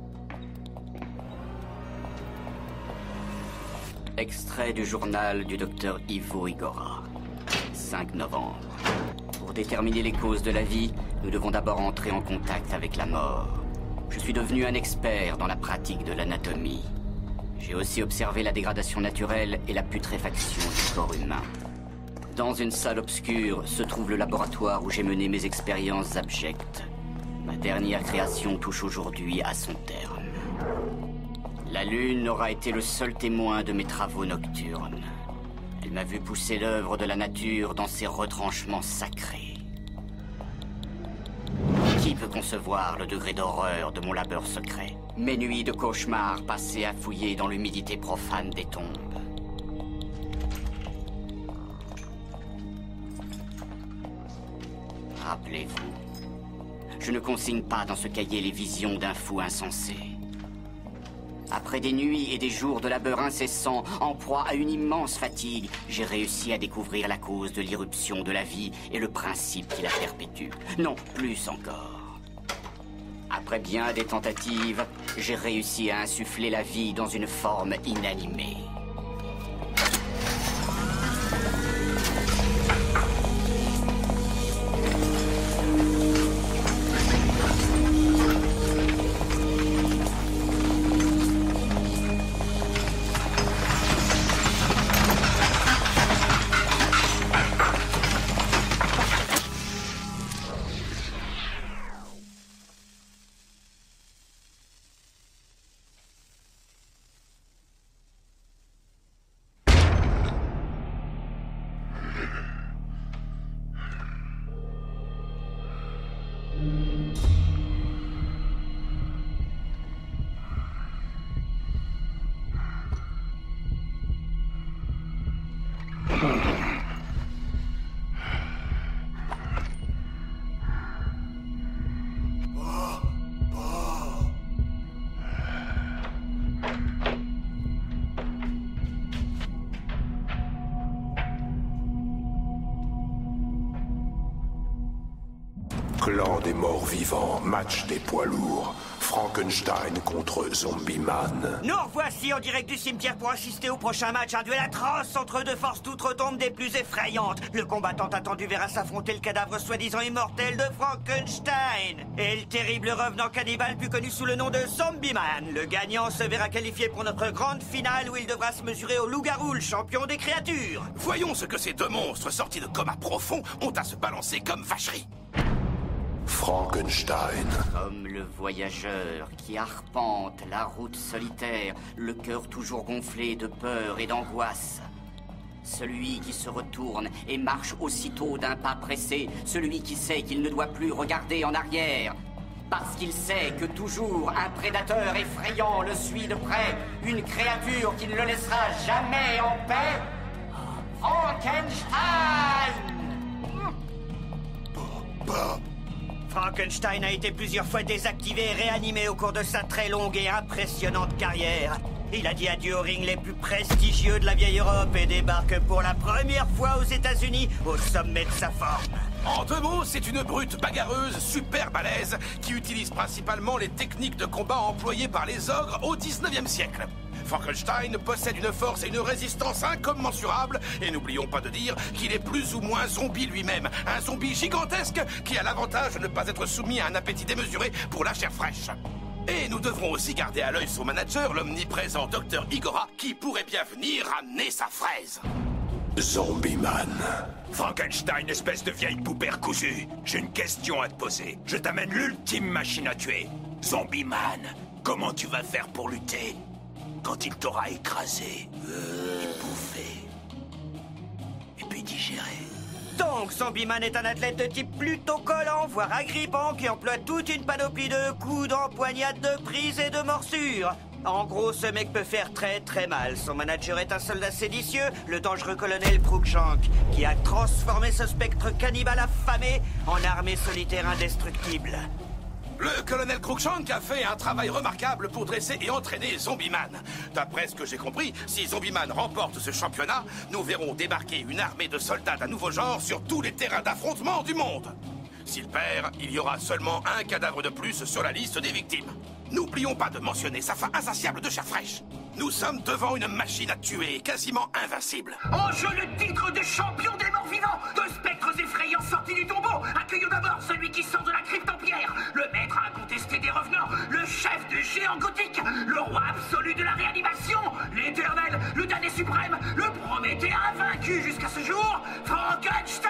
Extrait du journal du docteur Ivo Igora. 5 novembre. Pour déterminer les causes de la vie, nous devons d'abord entrer en contact avec la mort. Je suis devenu un expert dans la pratique de l'anatomie. J'ai aussi observé la dégradation naturelle et la putréfaction du corps humain. Dans une salle obscure se trouve le laboratoire où j'ai mené mes expériences abjectes. Ma dernière création touche aujourd'hui à son terme. La lune aura été le seul témoin de mes travaux nocturnes. Elle m'a vu pousser l'œuvre de la nature dans ses retranchements sacrés. Qui peut concevoir le degré d'horreur de mon labeur secret? Mes nuits de cauchemar passées à fouiller dans l'humidité profane des tombes. Rappelez-vous, je ne consigne pas dans ce cahier les visions d'un fou insensé. Après des nuits et des jours de labeur incessant, en proie à une immense fatigue, j'ai réussi à découvrir la cause de l'irruption de la vie et le principe qui la perpétue. Non, plus encore. Après bien des tentatives, j'ai réussi à insuffler la vie dans une forme inanimée. Clan des morts vivants, match des poids lourds. Frankenstein contre Zombie Man. Nous revoici en direct du cimetière pour assister au prochain match. Un duel atroce entre deux forces d'outre-tombe des plus effrayantes. Le combattant attendu verra s'affronter le cadavre soi-disant immortel de Frankenstein et le terrible revenant cannibale plus connu sous le nom de Zombie Man. Le gagnant se verra qualifié pour notre grande finale où il devra se mesurer au loup-garou, le champion des créatures. Voyons ce que ces deux monstres sortis de coma profond ont à se balancer comme vacherie. Frankenstein. Comme le voyageur qui arpente la route solitaire, le cœur toujours gonflé de peur et d'angoisse. Celui qui se retourne et marche aussitôt d'un pas pressé, celui qui sait qu'il ne doit plus regarder en arrière. Parce qu'il sait que toujours un prédateur effrayant le suit de près, une créature qui ne le laissera jamais en paix. Frankenstein! Frankenstein a été plusieurs fois désactivé et réanimé au cours de sa très longue et impressionnante carrière. Il a dit adieu aux rings les plus prestigieux de la vieille Europe et débarque pour la première fois aux États-Unis au sommet de sa forme. En deux mots, c'est une brute bagarreuse super balèze qui utilise principalement les techniques de combat employées par les ogres au 19e siècle. Frankenstein possède une force et une résistance incommensurables, et n'oublions pas de dire qu'il est plus ou moins zombie lui-même, un zombie gigantesque qui a l'avantage de ne pas être soumis à un appétit démesuré pour la chair fraîche. Et nous devrons aussi garder à l'œil son manager, l'omniprésent Dr. Igora, qui pourrait bien venir amener sa fraise. Zombie Man. Frankenstein, espèce de vieille poupée recousue. J'ai une question à te poser. Je t'amène l'ultime machine à tuer. Zombie Man, comment tu vas faire pour lutter quand il t'aura écrasé, bouffé, et puis digéré? Donc, Zombie Man est un athlète de type plutôt collant, voire agrippant, qui emploie toute une panoplie de coups, d'empoignades, de prises et de morsures. En gros, ce mec peut faire très très mal. Son manager est un soldat séditieux, le dangereux colonel Cruikshank, qui a transformé ce spectre cannibale affamé en armée solitaire indestructible. Le colonel Cruikshank a fait un travail remarquable pour dresser et entraîner Zombie-Man. D'après ce que j'ai compris, si Zombie-Man remporte ce championnat, nous verrons débarquer une armée de soldats d'un nouveau genre sur tous les terrains d'affrontement du monde. S'il perd, il y aura seulement un cadavre de plus sur la liste des victimes. N'oublions pas de mentionner sa faim insatiable de chair fraîche. Nous sommes devant une machine à tuer, quasiment invincible. En jeu le titre de champion des morts vivants, de spectres effrayants sortis du tombeau. Accueillons d'abord celui qui sort de la crypte en pierre, le maître incontesté des revenants, le chef du géant gothique, le roi absolu de la réanimation, l'éternel, le damné suprême, le Prométhée invaincu jusqu'à ce jour, Frankenstein!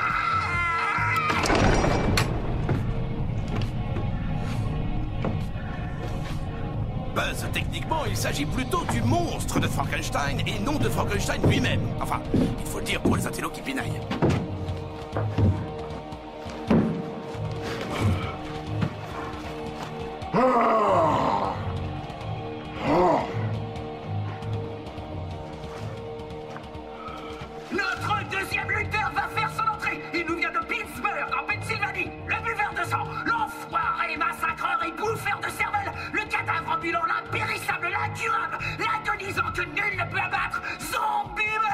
Buzz, techniquement, il s'agit plutôt du monstre de Frankenstein et non de Frankenstein lui-même. Enfin, il faut le dire pour les intellos qui pinaillent. Notre deuxième lutteur va faire son entrée. Il nous vient de Pittsburgh, en Pennsylvanie. Le buveur de sang, l'enfoiré massacreur et bouffeur de cervelle, le cadavre ambulant, l'impérissable, l'incurable, l'agonisant que nul ne peut abattre, Zombie-Man!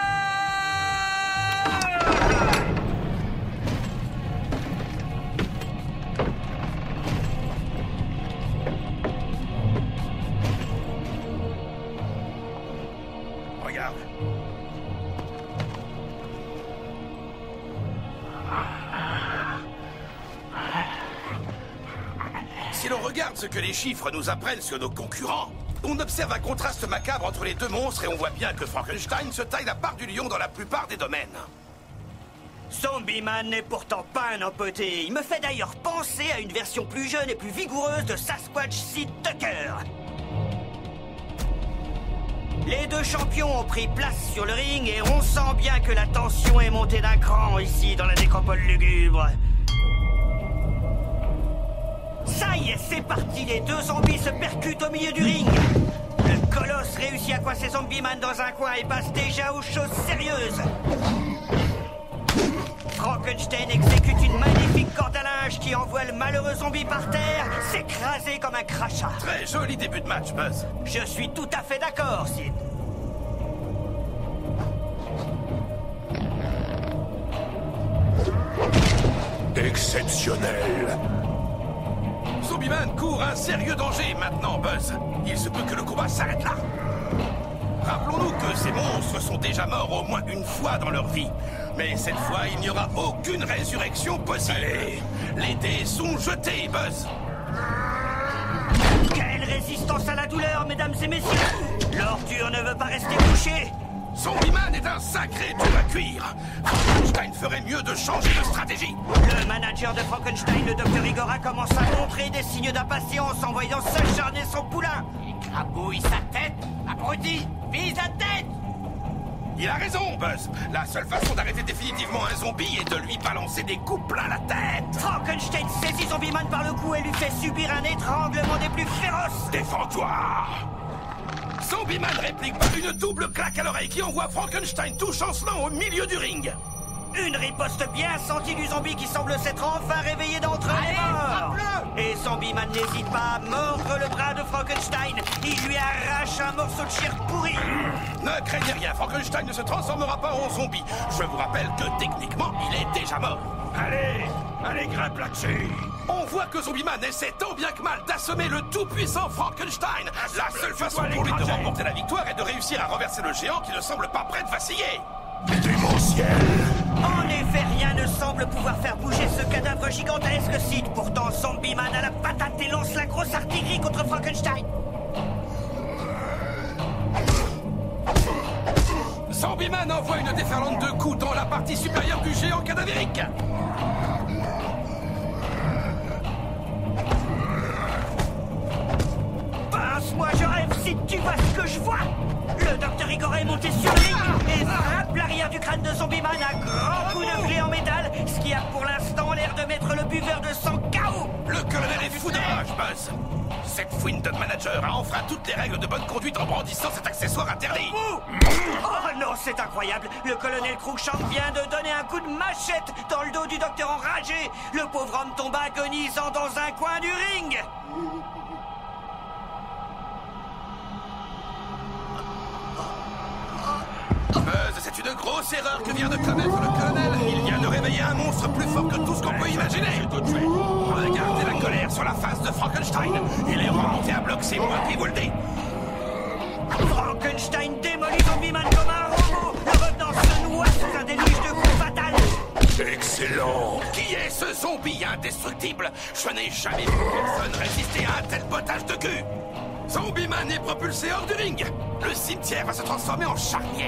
Regarde. Si l'on regarde ce que les chiffres nous apprennent sur nos concurrents, on observe un contraste macabre entre les deux monstres et on voit bien que Frankenstein se taille la part du lion dans la plupart des domaines. Zombie-Man n'est pourtant pas un empoté. Il me fait d'ailleurs penser à une version plus jeune et plus vigoureuse de Sasquatch Sid Tucker. Les deux champions ont pris place sur le ring et on sent bien que la tension est montée d'un cran ici dans la nécropole lugubre. Ça y est, c'est parti, les deux zombies se percutent au milieu du ring. Le colosse réussit à coincer Zombie-Man dans un coin et passe déjà aux choses sérieuses. Frankenstein exécute une magnifique corde à linge qui envoie le malheureux zombie par terre, s'écraser comme un crachat. Très joli début de match, Buzz. Je suis tout à fait d'accord, Sid. Exceptionnel. Zombie-Man court un sérieux danger maintenant, Buzz. Il se peut que le combat s'arrête là. Rappelons-nous que ces monstres sont déjà morts au moins une fois dans leur vie. Mais cette fois, il n'y aura aucune résurrection possible. Allez. Les dés sont jetés, Buzz. Quelle résistance à la douleur, mesdames et messieurs. L'ordure ne veut pas rester couchée. Zombie-Man est un sacré dur à cuire. Frankenstein ferait mieux de changer de stratégie. Le manager de Frankenstein, le Dr. Igora, commence à montrer des signes d'impatience en voyant s'acharner son poulain. Il crabouille sa tête. Abruti, vise la tête. Il a raison, Buzz. La seule façon d'arrêter définitivement un zombie est de lui balancer des coups plein la tête. Frankenstein saisit Zombie-Man par le cou et lui fait subir un étranglement des plus féroces. Défends-toi. Zombie-Man réplique par une double claque à l'oreille qui envoie Frankenstein tout chancelant au milieu du ring. Une riposte bien sentie du zombie qui semble s'être enfin réveillé d'entre les morts. Et Zombie-Man n'hésite pas à mordre le bras de Frankenstein. Il lui arrache un morceau de chair pourrie. Ne craignez rien, Frankenstein ne se transformera pas en zombie. Je vous rappelle que techniquement, il est déjà mort. Allez, grimpe là-dessus. On voit que Zombie-Man essaie tant bien que mal d'assommer le tout-puissant Frankenstein. La seule façon pour lui de remporter la victoire est de réussir à renverser le géant qui ne semble pas prêt de vaciller. Démentiel. En effet, rien ne semble pouvoir faire bouger ce cadavre gigantesque, Sid. Pourtant, Zombie-Man a la patate et lance la grosse artillerie contre Frankenstein. Zombie-Man envoie une déferlante de coups dans la partie supérieure du géant cadavérique. Pince-moi, je rêve, Sid, tu vois ce que je vois. Le Dr. Igora est monté sur le ring et frappe l'arrière du crâne de Zombie-Man à grands coups de clé en métal, ce qui a pour l'instant l'air de mettre le buveur de sang KO. Le colonel est fou de rage, Buzz. Cette fouine de manager a enfreint toutes les règles de bonne conduite en brandissant cet accessoire interdit. Oh non, c'est incroyable. Le colonel Cruikshank vient de donner un coup de machette dans le dos du docteur enragé. Le pauvre homme tombe agonisant dans un coin du ring. Buzz, c'est une grosse erreur que vient de commettre le colonel. Il vient de réveiller un monstre plus fort que tout ce qu'on peut imaginer. Regardez la colère sur la face de Frankenstein. Il est remonté à bloc, c'est moi qui vous le dis. Frankenstein démolit Zombieman comme un robot. Le revenant se noie sous un déluge de coups fatals. Excellent. Qui est ce zombie indestructible? Je n'ai jamais vu personne résister à un tel potage de cul. Zombieman est propulsé hors du ring. Le cimetière va se transformer en charnier.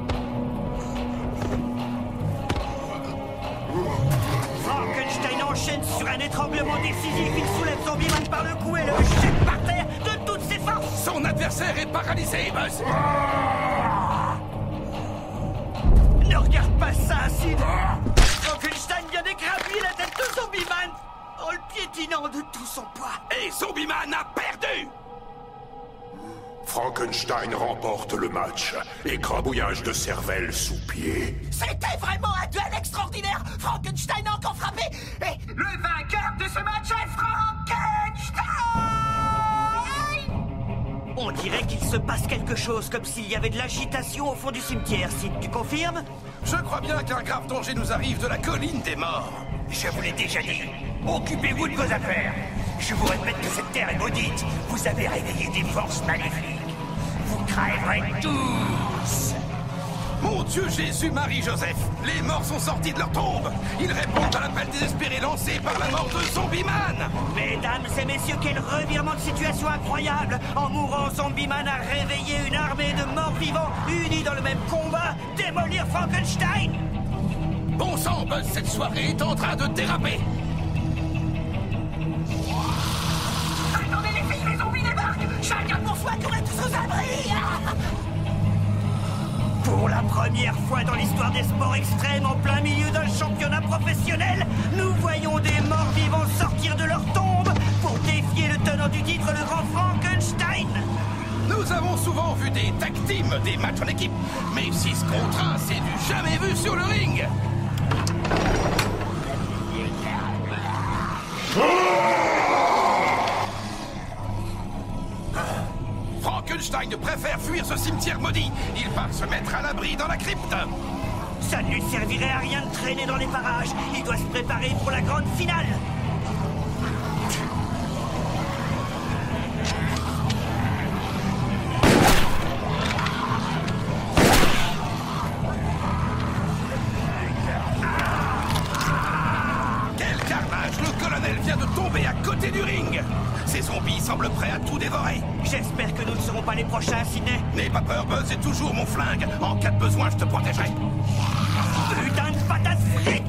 Frankenstein enchaîne sur un étranglement décisif. Il soulève Zombieman par le cou et le jette par terre de toutes ses forces. Son adversaire est paralysé, Buzz. Ne regarde pas ça, Sid. Frankenstein vient d'écrabouiller la tête de Zombieman en le piétinant de tout son poids. Et Zombieman a perdu. Frankenstein remporte le match. Écrabouillage de cervelle sous pied. C'était vraiment un duel extraordinaire. Frankenstein a encore frappé et... Le vainqueur de ce match est Frankenstein! On dirait qu'il se passe quelque chose, comme s'il y avait de l'agitation au fond du cimetière. Sid, tu confirmes? Je crois bien qu'un grave danger nous arrive de la colline des morts. Je vous l'ai déjà dit. Occupez-vous de vos affaires. Je vous répète que cette terre est maudite. Vous avez réveillé des forces maléfiques. Vous crèverez tous. Mon Dieu Jésus, Marie-Joseph, les morts sont sortis de leur tombe. Ils répondent à l'appel désespéré lancé par la mort de Zombieman. Mesdames et messieurs, quel revirement de situation incroyable. En mourant, Zombieman a réveillé une armée de morts vivants unis dans le même combat, démolir Frankenstein. Bon sang, Buzz, cette soirée est en train de déraper. Attendez les filles, les zombies débarquent. Chacun pour soi, courez tous aux abris. Pour la première fois dans l'histoire des sports extrêmes, en plein milieu d'un championnat professionnel, nous voyons des morts vivants sortir de leur tombe pour défier le tenant du titre, le grand Frankenstein. Nous avons souvent vu des tag teams, des matchs en équipe, mais 6 contre 1, c'est du jamais vu sur le ring. Frankenstein préfère fuir ce cimetière maudit. Il part se mettre à l'abri dans la crypte. Ça ne lui servirait à rien de traîner dans les parages. Il doit se préparer pour la grande finale. Quel carnage! Le colonel vient de tomber à côté du ring. Ces zombies semblent prêts à tout dévorer. J'espère que nous ne serons pas les prochains, Sidney. N'aie pas peur, Buzz, est toujours mon flingue. En cas de besoin, je te protégerai. Putain de patate frite!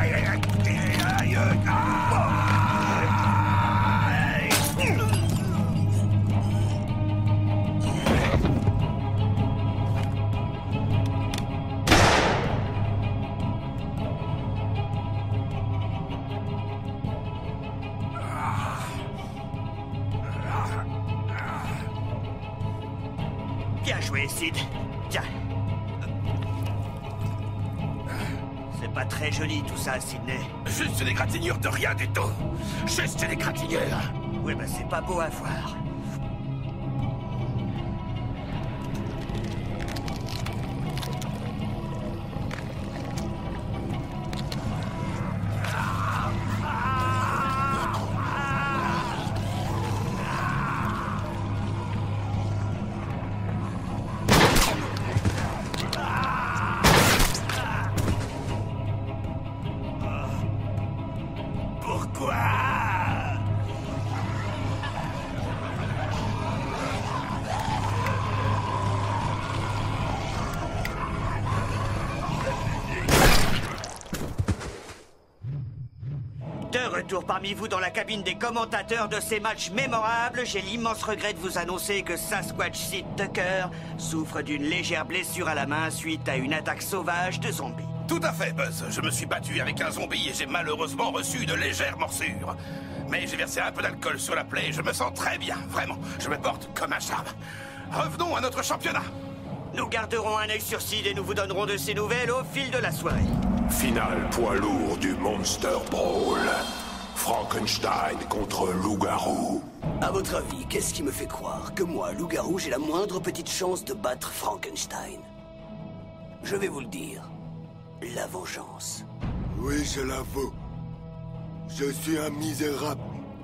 Bien joué, Sid. Tiens. C'est pas très joli tout ça, Sidney. Juste une égratignure de rien du tout. Juste une égratignure. Oui, ben c'est pas beau à voir. Pourquoi? De retour parmi vous dans la cabine des commentateurs de ces matchs mémorables, j'ai l'immense regret de vous annoncer que Sasquatch Sid Tucker souffre d'une légère blessure à la main suite à une attaque sauvage de zombies. Tout à fait, Buzz. Je me suis battu avec un zombie et j'ai malheureusement reçu de légères morsures. Mais j'ai versé un peu d'alcool sur la plaie et je me sens très bien, vraiment. Je me porte comme un charme. Revenons à notre championnat. Nous garderons un œil sur Sid et nous vous donnerons de ces nouvelles au fil de la soirée. Finale poids lourd du Monster Brawl. Frankenstein contre Loup-Garou. À votre avis, qu'est-ce qui me fait croire que moi, Loup-Garou, j'ai la moindre petite chance de battre Frankenstein? Je vais vous le dire. La vengeance. Oui, je l'avoue. Je suis un misérable.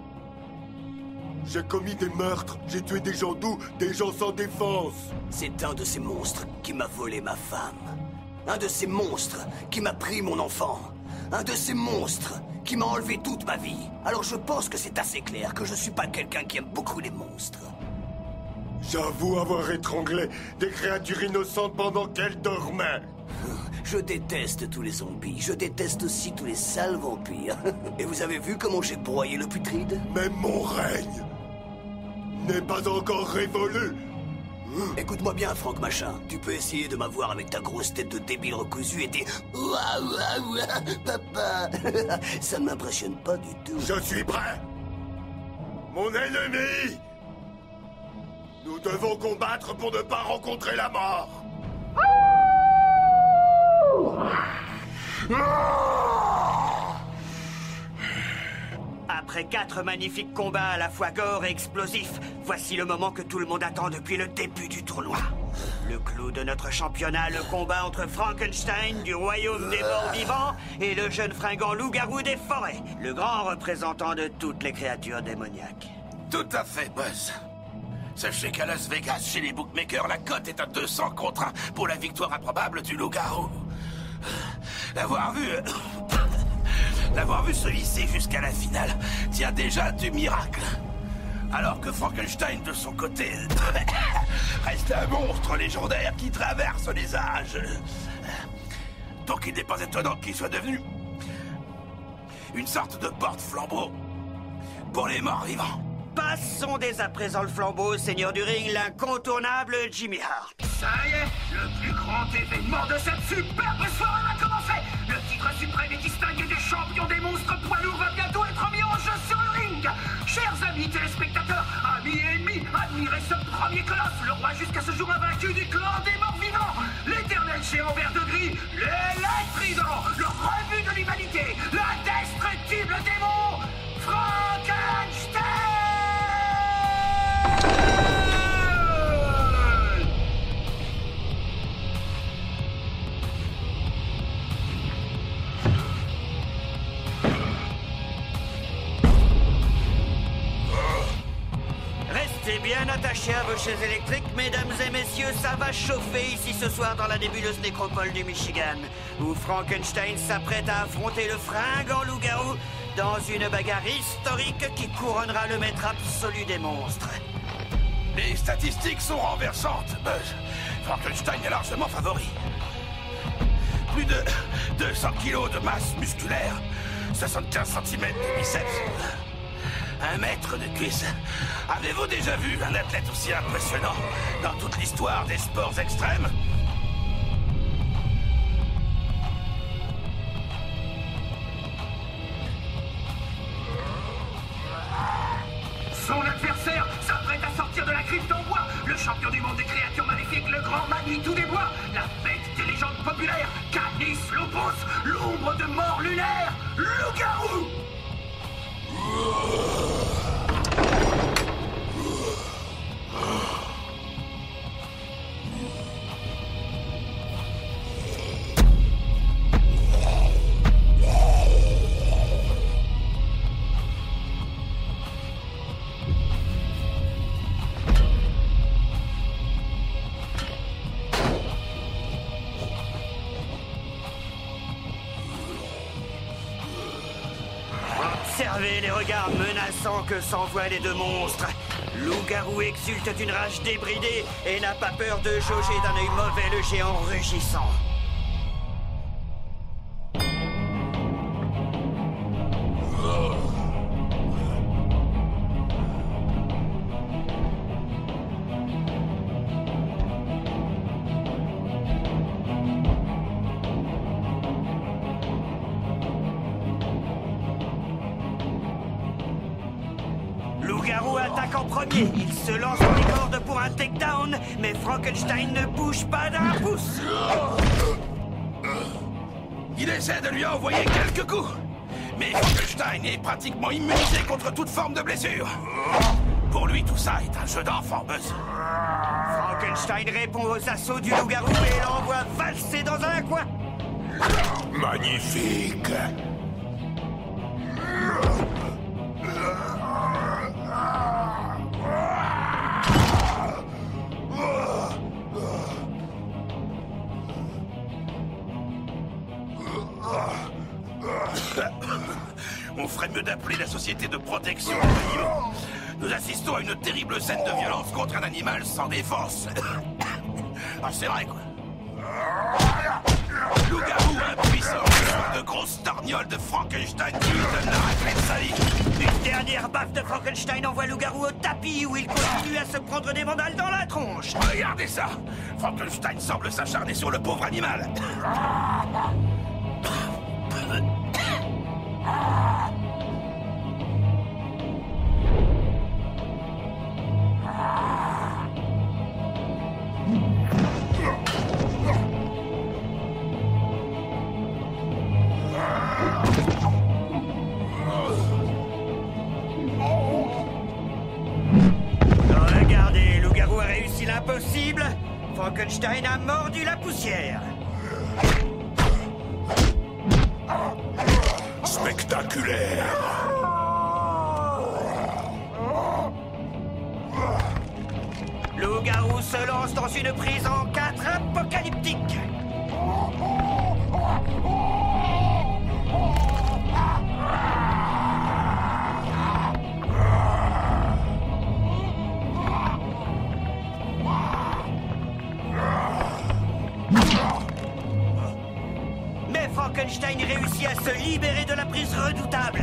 J'ai commis des meurtres, j'ai tué des gens doux, des gens sans défense. C'est un de ces monstres qui m'a volé ma femme. Un de ces monstres qui m'a pris mon enfant. Un de ces monstres qui m'a enlevé toute ma vie. Alors je pense que c'est assez clair que je suis pas quelqu'un qui aime beaucoup les monstres. J'avoue avoir étranglé des créatures innocentes pendant qu'elles dormaient. Je déteste tous les zombies. Je déteste aussi tous les sales vampires. Et vous avez vu comment j'ai broyé le putride? Même mon règne n'est pas encore révolu. Écoute-moi bien, Franck Machin. Tu peux essayer de m'avoir avec ta grosse tête de débile recousu et tes... Ouah, ouah, ouah, papa. Ça ne m'impressionne pas du tout. Je suis prêt. Mon ennemi. Nous devons combattre pour ne pas rencontrer la mort. Après 4 magnifiques combats à la fois gore et explosifs, voici le moment que tout le monde attend depuis le début du tournoi. Le clou de notre championnat, le combat entre Frankenstein du royaume des morts vivants et le jeune fringant loup-garou des forêts, le grand représentant de toutes les créatures démoniaques. Tout à fait, Buzz. Sachez qu'à Las Vegas, chez les bookmakers, la cote est à 200 contre 1 pour la victoire improbable du loup-garou. L'avoir vu se hisser jusqu'à la finale tient déjà du miracle. Alors que Frankenstein, de son côté, reste un monstre légendaire qui traverse les âges. Donc il n'est pas étonnant qu'il soit devenu une sorte de porte-flambeau pour les morts vivants. Passons dès à présent le flambeau, seigneur du ring, l'incontournable Jimmy Hart. Ça y est, le plus grand événement de cette superbe soirée va commencer. Le titre suprême et distingué des champions des monstres poids lourds va bientôt être mis en jeu sur le ring. Chers amis téléspectateurs, amis et ennemis, admirez ce premier colosse, le roi jusqu'à ce jour invaincu du clan des morts vivants, l'éternel géant vert de gris, l'électrisant, le rebut de l'humanité, l'indestructible démon, Frankenstein. Restez bien attachés à vos chaises électriques, mesdames et messieurs, ça va chauffer ici ce soir dans la nébuleuse nécropole du Michigan, où Frankenstein s'apprête à affronter le fringant loup-garou dans une bagarre historique qui couronnera le maître absolu des monstres. Les statistiques sont renversantes, Buzz. Frankenstein est largement favori. Plus de 200 kilos de masse musculaire, 75 cm de biceps, 1 mètre de cuisse. Avez-vous déjà vu un athlète aussi impressionnant dans toute l'histoire des sports extrêmes? Son adversaire s'apprête à sortir de la crypte en bois. Le champion du monde des créatures maléfiques, le grand Manitou des bois. La bête des légendes populaires, Canis Lupus, l'ombre de mort lunaire, loup-garou. Observez les regards menaçants que s'envoient les deux monstres. Loup-garou exulte d'une rage débridée et n'a pas peur de jauger d'un œil mauvais le géant rugissant. Loup-garou attaque en premier. Il se lance dans les cordes pour un takedown, mais Frankenstein ne bouge pas d'un pouce. Il essaie de lui envoyer quelques coups. Mais Frankenstein est pratiquement immunisé contre toute forme de blessure. Pour lui, tout ça est un jeu d'enfant, Buzz. Frankenstein répond aux assauts du loup-garou et l'envoie valser dans un coin. Magnifique. On ferait mieux d'appeler la société de protection des animaux. Nous assistons à une terrible scène de violence contre un animal sans défense. Ah, c'est vrai, quoi. Loup-garou impuissant, de grosses torgnoles de Frankenstein qui lui donne la raclée de sa vie. Une dernière baffe de Frankenstein envoie Loup-garou au tapis où il continue à se prendre des mandales dans la tronche. Regardez ça. Frankenstein semble s'acharner sur le pauvre animal. Regardez, Loup-garou a réussi l'impossible. Frankenstein a mordu la poussière. Spectaculaire. Loup-garou se lance dans une prise en 4 apocalyptique. Mais Frankenstein réussit à se libérer de la prise redoutable.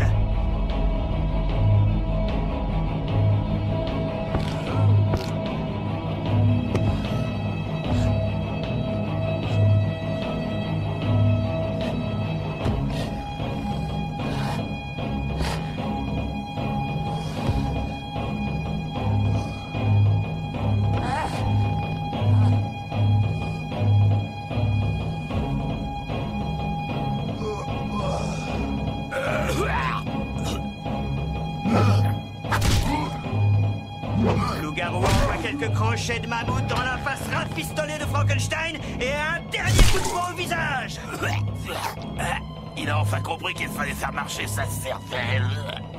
Loup-garou envoie quelques crochets de mammouth dans la face rafistolée de Frankenstein et un dernier coup de poing au visage. Il a enfin compris qu'il fallait faire marcher sa cervelle.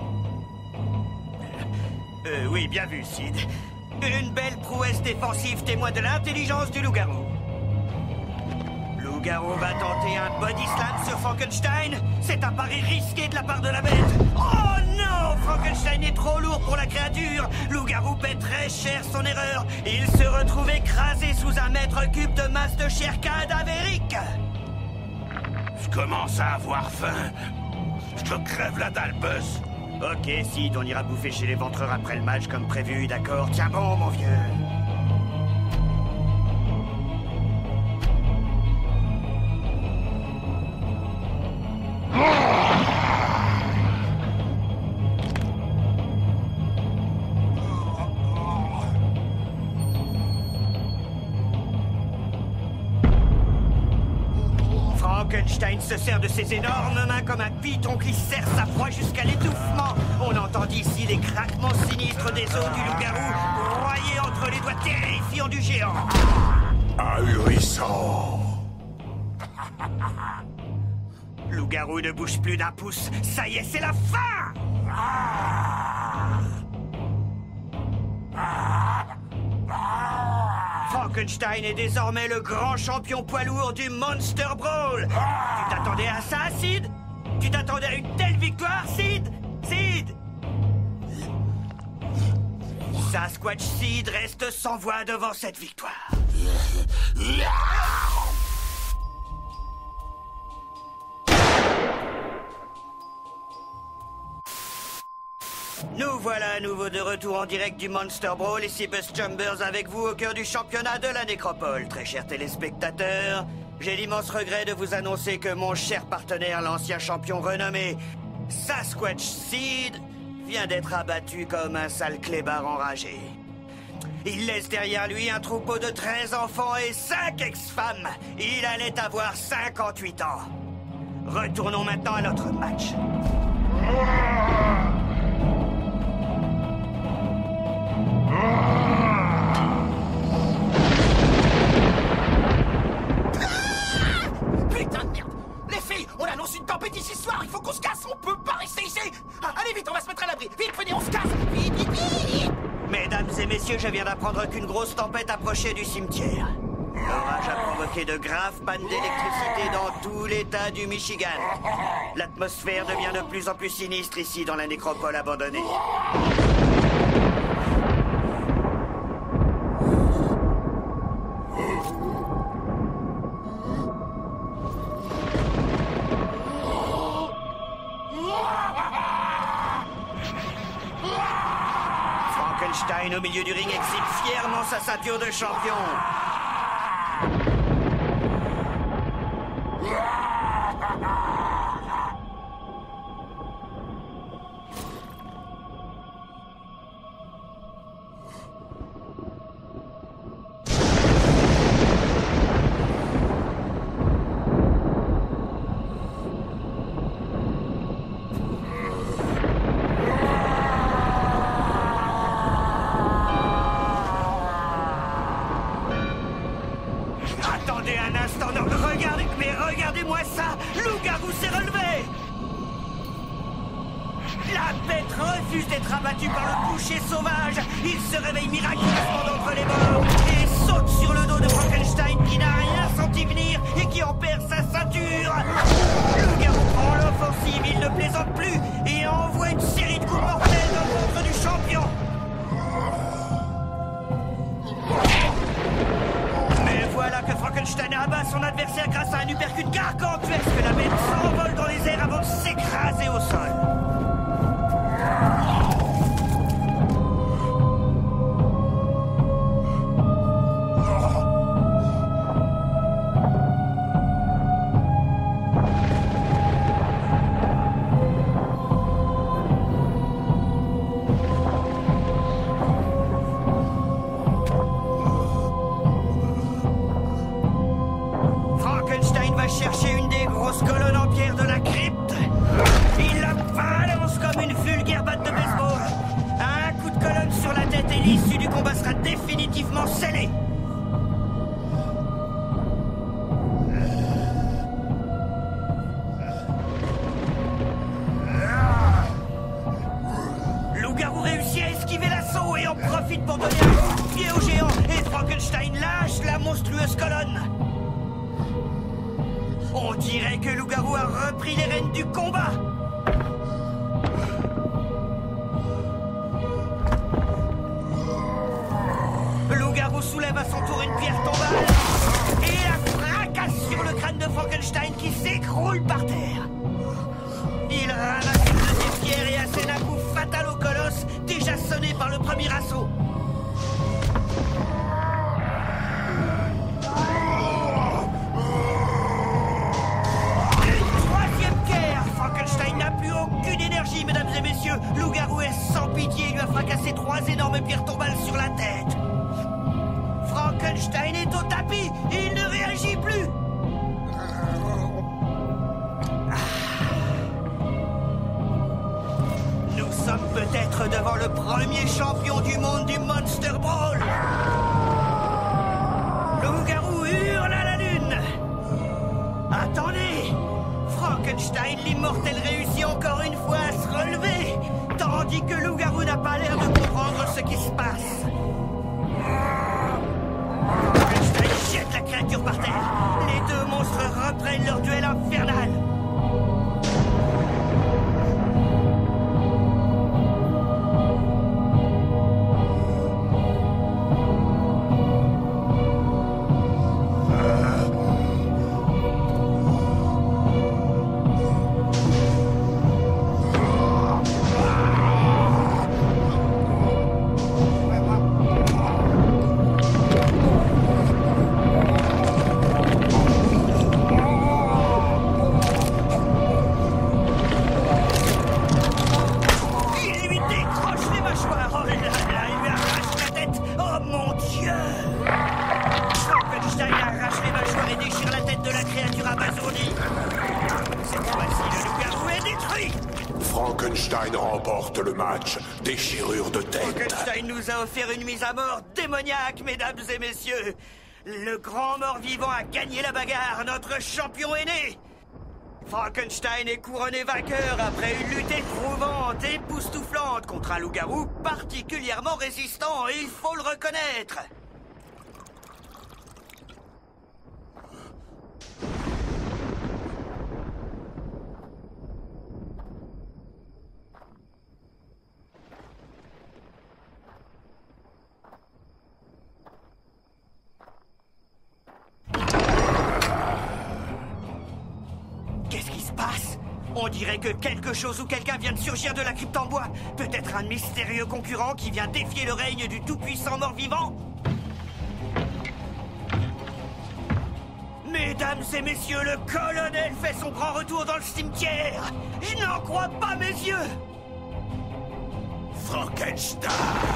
Oui, bien vu, Sid. Une belle prouesse défensive témoin de l'intelligence du loup-garou. Loup-garou va tenter un body slam sur Frankenstein. C'est un pari risqué de la part de la bête. Oh non! Frankenstein est trop lourd pour la créature. Loup-garou paie très cher son erreur. Il se retrouve écrasé sous un mètre cube de masse de chair cadavérique. Je commence à avoir faim. Je te crève la dalle, Buzz. Ok, Sid, on ira bouffer chez les ventreurs après le match comme prévu, d'accord? Tiens bon, mon vieux. Frankenstein se sert de ses énormes mains comme un python qui serre sa proie jusqu'à l'étouffement. On entend ici les craquements sinistres des os du loup-garou, broyés entre les doigts terrifiants du géant. Ahurissant. Loup-garou ne bouge plus d'un pouce. Ça y est, c'est la fin! Frankenstein est désormais le grand champion poids lourd du Monster Brawl. Tu t'attendais à ça, Sid? Tu t'attendais à une telle victoire, Sid? Sid! Sasquatch Sid reste sans voix devant cette victoire. Nous voilà à nouveau de retour en direct du Monster Brawl, ici Buzz Chambers avec vous au cœur du championnat de la nécropole. Très chers téléspectateurs, j'ai l'immense regret de vous annoncer que mon cher partenaire, l'ancien champion renommé Sasquatch Sid, vient d'être abattu comme un sale clébard enragé. Il laisse derrière lui un troupeau de 13 enfants et 5 ex-femmes. Il allait avoir 58 ans. Retournons maintenant à notre match. Putain de merde! Les filles, on annonce une tempête ici ce soir, il faut qu'on se casse, on peut pas rester ici! Allez vite, on va se mettre à l'abri! Vite, venez, on se casse! Vite, vite, vite! Mesdames et messieurs, je viens d'apprendre qu'une grosse tempête approchait du cimetière. L'orage a provoqué de graves pannes d'électricité dans tout l'état du Michigan. L'atmosphère devient de plus en plus sinistre ici dans la nécropole abandonnée. Frankenstein au milieu du ring exhibe fièrement sa ceinture de champion. Attendez un instant, non, regardez-moi ça! Loup-garou s'est relevé! La bête refuse d'être abattue par le boucher sauvage! Il se réveille miraculeusement d'entre les morts et saute sur le dos de Frankenstein qui n'a rien senti venir et qui en perd sa ceinture! Loup-garou prend l'offensive, il ne plaisante plus et envoie une série de coups mortels dans le ventre du champion! Voilà que Frankenstein abat son adversaire grâce à un uppercut gargantuesque. La bête s'envole dans les airs avant de s'écraser au sol. Chercher une des grosses colonnes en pierre de la crypte. Il la balance comme une vulgaire batte de baseball. Un coup de colonne sur la tête et l'issue du combat sera définitivement scellée. Loup-garou réussit à esquiver l'assaut et en profite pour donner un coup de pied au géant. Et Frankenstein lâche la monstrueuse colonne. On dirait que Loup-garou a repris les rênes du combat. Loup-garou soulève à son tour une pierre tombale et la fracasse sur le crâne de Frankenstein qui s'écroule par terre. Il ramasse une deuxième pierre et assène un coup fatal au colosse, déjà sonné par le premier assaut. Mesdames et messieurs, Loup-garou est sans pitié et lui a fracassé 3 énormes pierres tombales sur la tête. Frankenstein est au tapis et il ne réagit plus. Nous sommes peut-être devant le premier champion du monde du Monster Brawl. Loup-garou hurle à la lune. Attendez! Frankenstein, l'immortel, réussit encore une fois à se relever, tandis que Loup-garou n'a pas l'air de comprendre ce qui se passe. Frankenstein jette la créature par terre. Les deux monstres reprennent leur duel infernal. Frankenstein remporte le match. Déchirure de tête. Frankenstein nous a offert une mise à mort démoniaque, mesdames et messieurs. Le grand mort-vivant a gagné la bagarre. Notre champion est né. Frankenstein est couronné vainqueur après une lutte éprouvante, époustouflante contre un loup-garou particulièrement résistant, il faut le reconnaître. Qu'est-ce qui se passe? On dirait que quelque chose ou quelqu'un vient de surgir de la crypte en bois. Peut-être un mystérieux concurrent qui vient défier le règne du tout-puissant mort-vivant. Mesdames et messieurs, le colonel fait son grand retour dans le cimetière. Je n'en crois pas mes yeux. Frankenstein.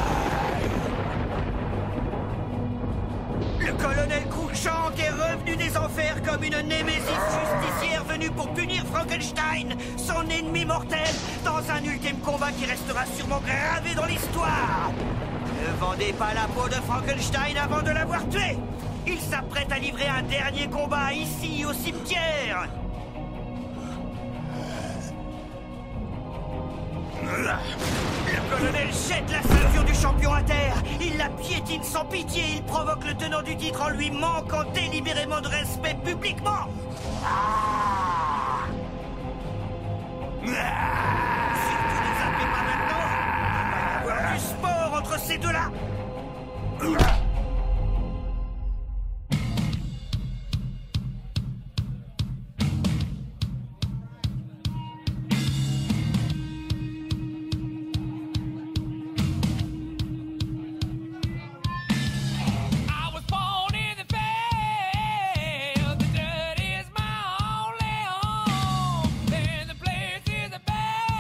Le colonel Cruikshank est revenu des enfers comme une némésis justicière venue pour punir Frankenstein, son ennemi mortel, dans un ultime combat qui restera sûrement gravé dans l'histoire. Ne vendez pas la peau de Frankenstein avant de l'avoir tué. Il s'apprête à livrer un dernier combat ici, au cimetière. Le colonel jette la ceinture du champion à terre. Il la piétine sans pitié. Il provoque le tenant du titre en lui manquant délibérément de respect publiquement. Surtout ne zappez pas maintenant. Il va y avoir du sport entre ces deux-là. The dirt is my only home, and the place is a bad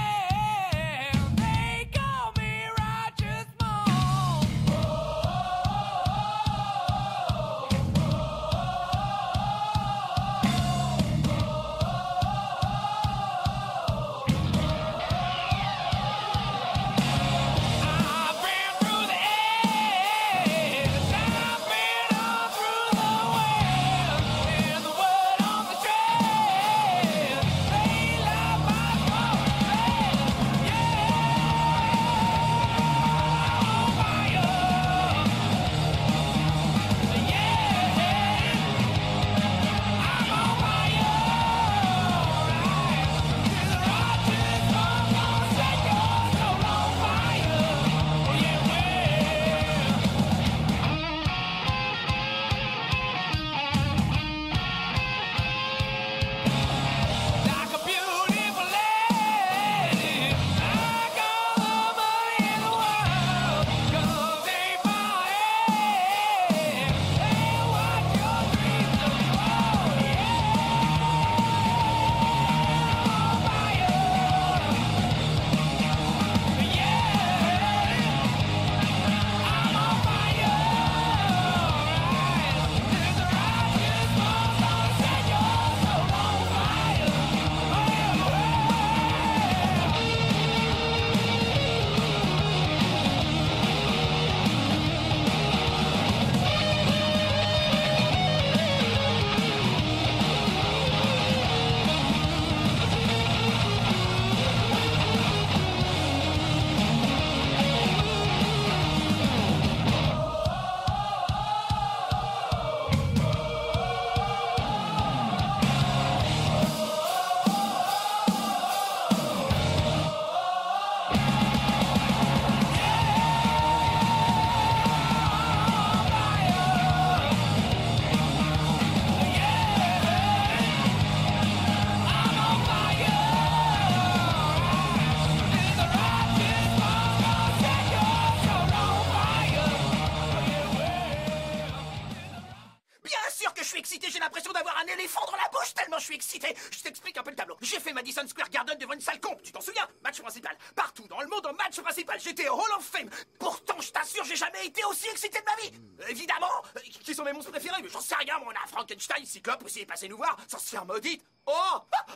Partout dans le monde, au match principal, j'étais au Hall of Fame. Pourtant, je t'assure, j'ai jamais été aussi excité de ma vie. Évidemment, qui sont mes monstres préférés? Mais j'en sais rien, moi, on a Frankenstein, Cyclope aussi est passé nous voir, sorcière maudite. Oh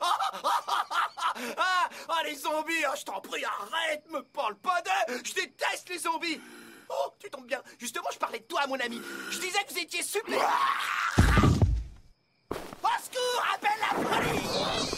les zombies, je t'en prie, arrête, me parle pas d'eux. Je déteste les zombies. Oh, tu tombes bien. Justement, je parlais de toi, mon ami. Je disais que vous étiez super. Au secours, appelle la police.